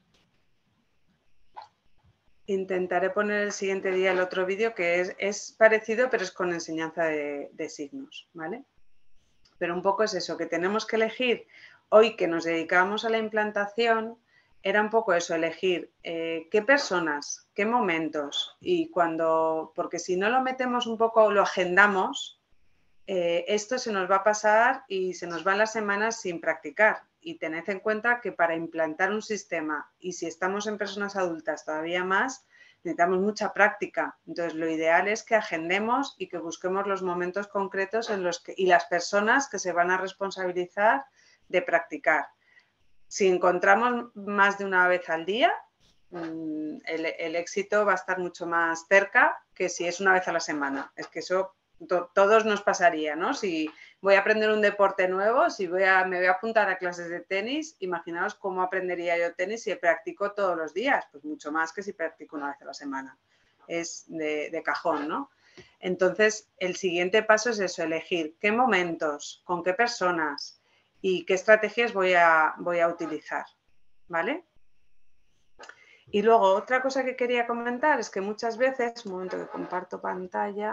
Intentaré poner el siguiente día el otro vídeo que es, es parecido, pero es con enseñanza de, de signos, ¿vale? Pero un poco es eso, que tenemos que elegir, hoy que nos dedicamos a la implantación, era un poco eso, elegir eh, qué personas, qué momentos, y cuando, porque si no lo metemos un poco, lo agendamos, eh, esto se nos va a pasar y se nos van las semanas sin practicar. Y tened en cuenta que para implantar un sistema, y si estamos en personas adultas todavía más, necesitamos mucha práctica. Entonces, lo ideal es que agendemos y que busquemos los momentos concretos en los que, y las personas que se van a responsabilizar de practicar. Si encontramos más de una vez al día, el, el éxito va a estar mucho más cerca que si es una vez a la semana. Es que eso to, todos nos pasaría, ¿no? Si voy a aprender un deporte nuevo, si voy a, me voy a apuntar a clases de tenis, imaginaos cómo aprendería yo tenis si practico todos los días, pues mucho más que si practico una vez a la semana. Es de, de cajón, ¿no? Entonces, el siguiente paso es eso, elegir qué momentos, con qué personas y qué estrategias voy a, voy a utilizar, ¿vale? Y luego, otra cosa que quería comentar es que muchas veces, un momento que comparto pantalla,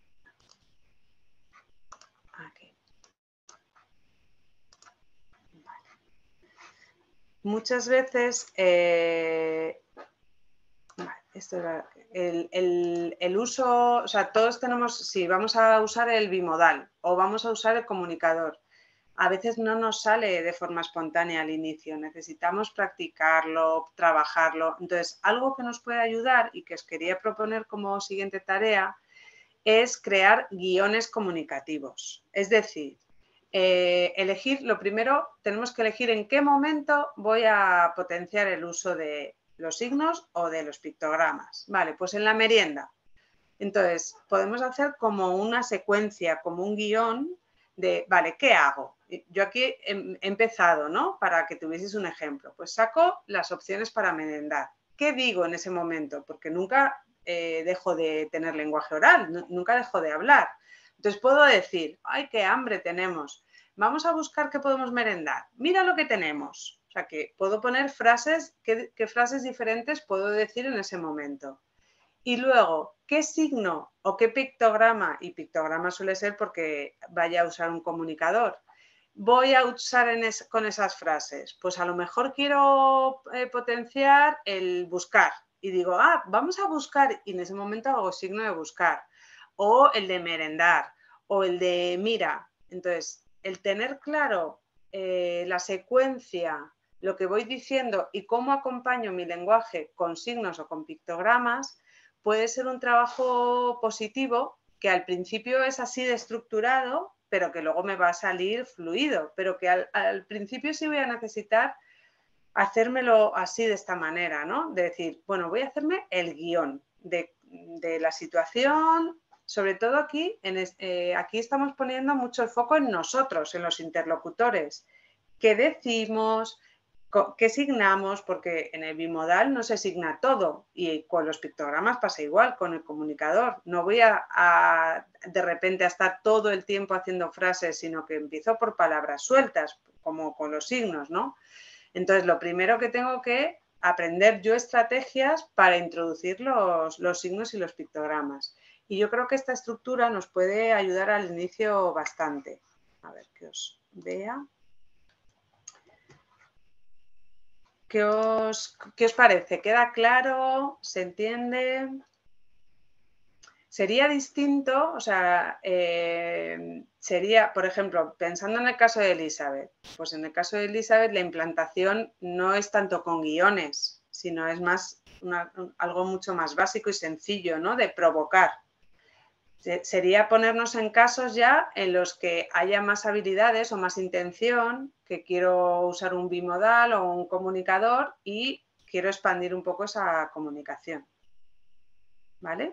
aquí. Vale. Muchas veces, eh, vale, esto era el, el, el uso, o sea, todos tenemos, si vamos a usar el bimodal o vamos a usar el comunicador, a veces no nos sale de forma espontánea al inicio, necesitamos practicarlo, trabajarlo. Entonces, algo que nos puede ayudar y que os quería proponer como siguiente tarea es crear guiones comunicativos. Es decir, eh, elegir, lo primero, tenemos que elegir en qué momento voy a potenciar el uso de los signos o de los pictogramas. Vale, pues en la merienda. Entonces, podemos hacer como una secuencia, como un guión de, vale, ¿qué hago? Yo aquí he empezado, ¿no? Para que tuvieseis un ejemplo. Pues saco las opciones para merendar. ¿Qué digo en ese momento? Porque nunca eh, dejo de tener lenguaje oral, nunca dejo de hablar. Entonces puedo decir, ¡ay, qué hambre tenemos! Vamos a buscar qué podemos merendar. Mira lo que tenemos. O sea, que puedo poner frases, qué, qué frases diferentes puedo decir en ese momento. Y luego, ¿qué signo o qué pictograma? Y pictograma suele ser porque vaya a usar un comunicador. Voy a usar en es, con esas frases. Pues a lo mejor quiero eh, potenciar el buscar. Y digo, ah, vamos a buscar. Y en ese momento hago signo de buscar. O el de merendar. O el de mira. Entonces, el tener claro eh, la secuencia, lo que voy diciendo y cómo acompaño mi lenguaje con signos o con pictogramas, puede ser un trabajo positivo que al principio es así de estructurado, pero que luego me va a salir fluido, pero que al, al principio sí voy a necesitar hacérmelo así de esta manera, ¿no? De decir, bueno, voy a hacerme el guión de, de la situación, sobre todo aquí, en, eh, aquí estamos poniendo mucho el foco en nosotros, en los interlocutores. ¿Qué decimos? ¿Qué signamos? Porque en el bimodal no se signa todo y con los pictogramas pasa igual, con el comunicador. No voy a, a de repente a estar todo el tiempo haciendo frases, sino que empiezo por palabras sueltas, como con los signos, ¿no? Entonces, lo primero que tengo que aprender yo estrategias para introducir los, los signos y los pictogramas. Y yo creo que esta estructura nos puede ayudar al inicio bastante. A ver, ¿qué os...? vea. ¿Qué os, qué os parece? ¿Queda claro? ¿Se entiende? Sería distinto, o sea, eh, sería, por ejemplo, pensando en el caso de Elizabeth, pues en el caso de Elizabeth la implantación no es tanto con guiones, sino es más una, algo mucho más básico y sencillo, ¿no? De provocar. Sería ponernos en casos ya en los que haya más habilidades o más intención, que quiero usar un bimodal o un comunicador y quiero expandir un poco esa comunicación. ¿Vale?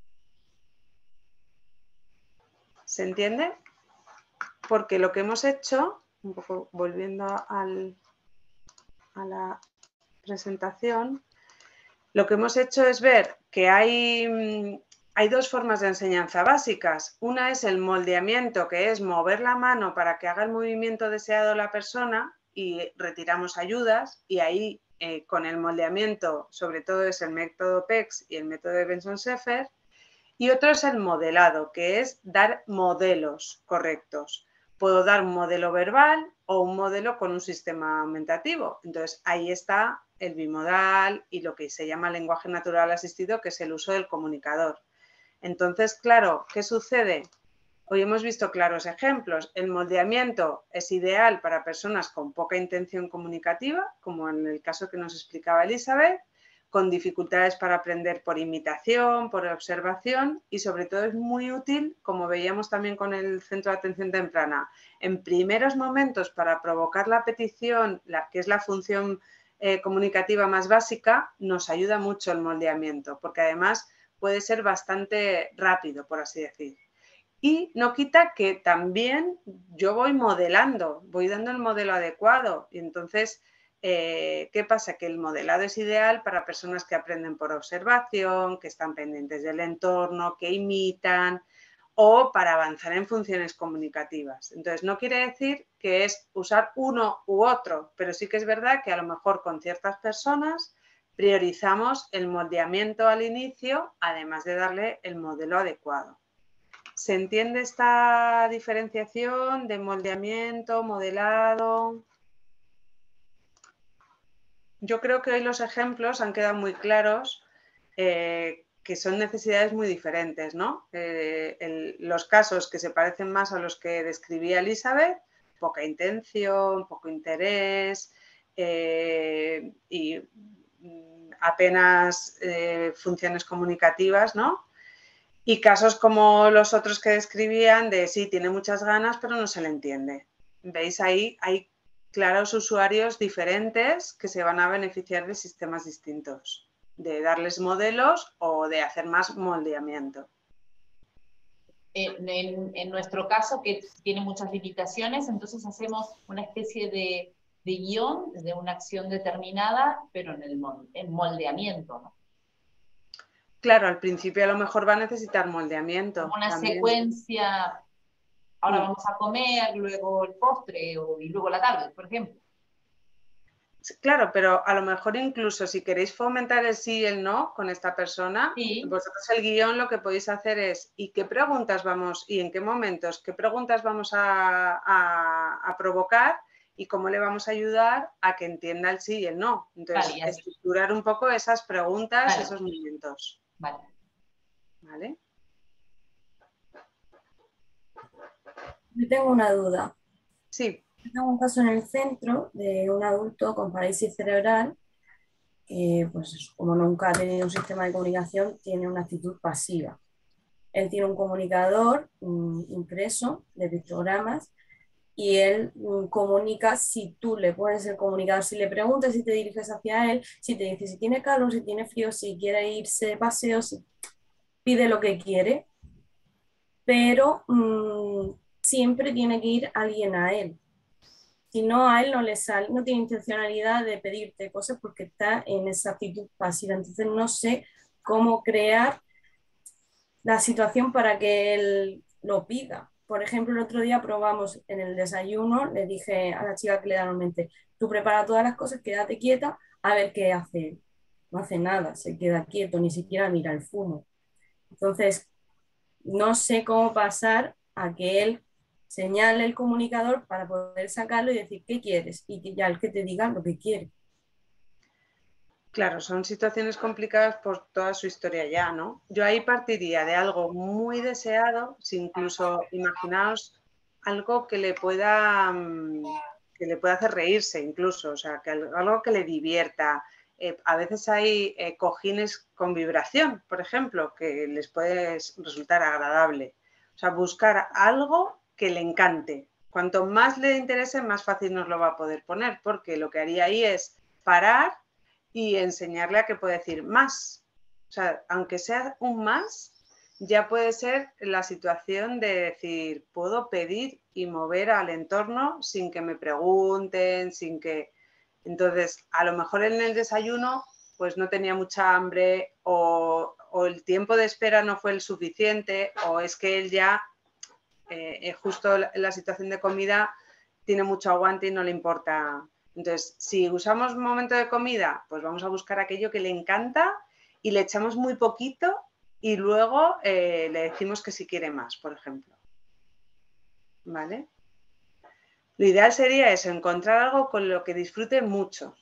¿Se entiende? Porque lo que hemos hecho, un poco volviendo al, a la presentación, lo que hemos hecho es ver que hay, hay dos formas de enseñanza básicas. Una es el moldeamiento, que es mover la mano para que haga el movimiento deseado la persona y retiramos ayudas, y ahí eh, con el moldeamiento sobre todo es el método P E X y el método de Benson-Seffer. Y otro es el modelado, que es dar modelos correctos. Puedo dar un modelo verbal o un modelo con un sistema aumentativo. Entonces, ahí está el bimodal y lo que se llama lenguaje natural asistido, que es el uso del comunicador. Entonces, claro, ¿qué sucede? Hoy hemos visto claros ejemplos. El moldeamiento es ideal para personas con poca intención comunicativa, como en el caso que nos explicaba Elizabeth, con dificultades para aprender por imitación, por observación, y sobre todo es muy útil, como veíamos también con el centro de atención temprana, en primeros momentos para provocar la petición, la, que es la función eh, comunicativa más básica, nos ayuda mucho el moldeamiento, porque además puede ser bastante rápido, por así decir. Y no quita que también yo voy modelando, voy dando el modelo adecuado, y entonces Eh, ¿qué pasa? Que el modelado es ideal para personas que aprenden por observación, que están pendientes del entorno, que imitan, o para avanzar en funciones comunicativas. Entonces, no quiere decir que es usar uno u otro, pero sí que es verdad que a lo mejor con ciertas personas priorizamos el moldeamiento al inicio, además de darle el modelo adecuado. ¿Se entiende esta diferenciación de moldeamiento, modelado? Yo creo que hoy los ejemplos han quedado muy claros, eh, que son necesidades muy diferentes, ¿no? Eh, el, los casos que se parecen más a los que describía Elizabeth, poca intención, poco interés eh, y apenas eh, funciones comunicativas, ¿no? Y casos como los otros que describían de sí, tiene muchas ganas, pero no se le entiende. ¿Veis? Ahí hay claros usuarios diferentes que se van a beneficiar de sistemas distintos, de darles modelos o de hacer más moldeamiento. En, en, en nuestro caso, que tiene muchas limitaciones, entonces hacemos una especie de, de guión de una acción determinada, pero en el en moldeamiento, ¿no? Claro, al principio a lo mejor va a necesitar moldeamiento. Como una también. secuencia, ahora vamos a comer, luego el postre o, y luego la tarde, por ejemplo. Claro, pero a lo mejor incluso si queréis fomentar el sí y el no con esta persona, sí. Vosotros el guión lo que podéis hacer es ¿y qué preguntas vamos y en qué momentos, qué preguntas vamos a, a, a provocar y cómo le vamos a ayudar a que entienda el sí y el no? Entonces, vale, estructurar un poco esas preguntas, vale. Esos momentos. Vale. ¿Vale? Yo tengo una duda. Sí. Tengo un caso en el centro de un adulto con parálisis cerebral que, pues, como nunca ha tenido un sistema de comunicación, tiene una actitud pasiva. Él tiene un comunicador um, impreso de pictogramas y él um, comunica si tú le pones el comunicador, si le preguntas, si te diriges hacia él, si te dice si tiene calor, si tiene frío, si quiere irse de paseo, si pide lo que quiere, pero um, siempre tiene que ir alguien a él. Si no, a él no le sale, no tiene intencionalidad de pedirte cosas porque está en esa actitud pasiva. Entonces no sé cómo crear la situación para que él lo pida. Por ejemplo, el otro día probamos en el desayuno, le dije a la chica que le da normalmente, tú prepara todas las cosas, quédate quieta, a ver qué hace él. No hace nada, se queda quieto, ni siquiera mira el fumo. Entonces, no sé cómo pasar a que él señale el comunicador para poder sacarlo y decir qué quieres y que ya el que te diga lo que quiere. Claro, son situaciones complicadas por toda su historia ya, ¿no? Yo ahí partiría de algo muy deseado, si incluso imaginaos algo que le pueda, que le pueda hacer reírse incluso, o sea, que algo que le divierta. Eh, a veces hay eh, cojines con vibración, por ejemplo, que les puede resultar agradable. O sea, buscar algo que le encante. Cuanto más le interese, más fácil nos lo va a poder poner, porque lo que haría ahí es parar y enseñarle a que puede decir más. O sea, aunque sea un más, ya puede ser la situación de decir, puedo pedir y mover al entorno sin que me pregunten, sin que... Entonces, a lo mejor en el desayuno pues no tenía mucha hambre o, o el tiempo de espera no fue el suficiente o es que él ya, eh, justo en la situación de comida, tiene mucho aguante y no le importa. Entonces, si usamos momento de comida, pues vamos a buscar aquello que le encanta y le echamos muy poquito y luego eh, le decimos que si quiere más, por ejemplo. ¿Vale? Lo ideal sería eso, encontrar algo con lo que disfrute mucho.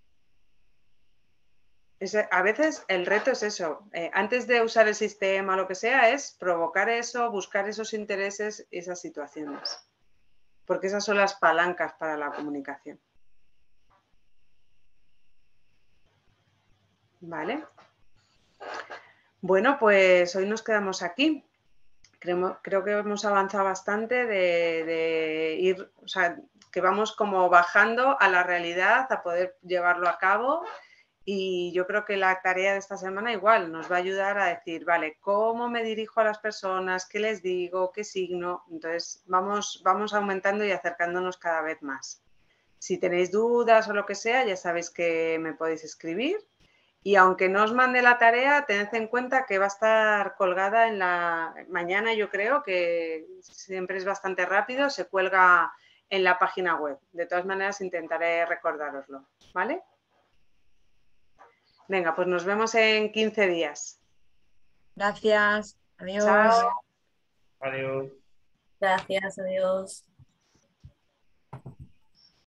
Es, a veces el reto es eso. Eh, antes de usar el sistema o lo que sea, es provocar eso, buscar esos intereses, esas situaciones. Porque esas son las palancas para la comunicación. ¿Vale? Bueno, pues hoy nos quedamos aquí. Creo, creo que hemos avanzado bastante de, de ir, o sea, que vamos como bajando a la realidad, a poder llevarlo a cabo. Y yo creo que la tarea de esta semana igual nos va a ayudar a decir, vale, ¿cómo me dirijo a las personas? ¿Qué les digo? ¿Qué signo? Entonces vamos, vamos aumentando y acercándonos cada vez más. Si tenéis dudas o lo que sea, ya sabéis que me podéis escribir. Y aunque no os mande la tarea, tened en cuenta que va a estar colgada en la... Mañana yo creo que siempre es bastante rápido, se cuelga en la página web. De todas maneras intentaré recordároslo, ¿vale? Venga, pues nos vemos en quince días. Gracias. Adiós. Chao. Adiós. Gracias, adiós.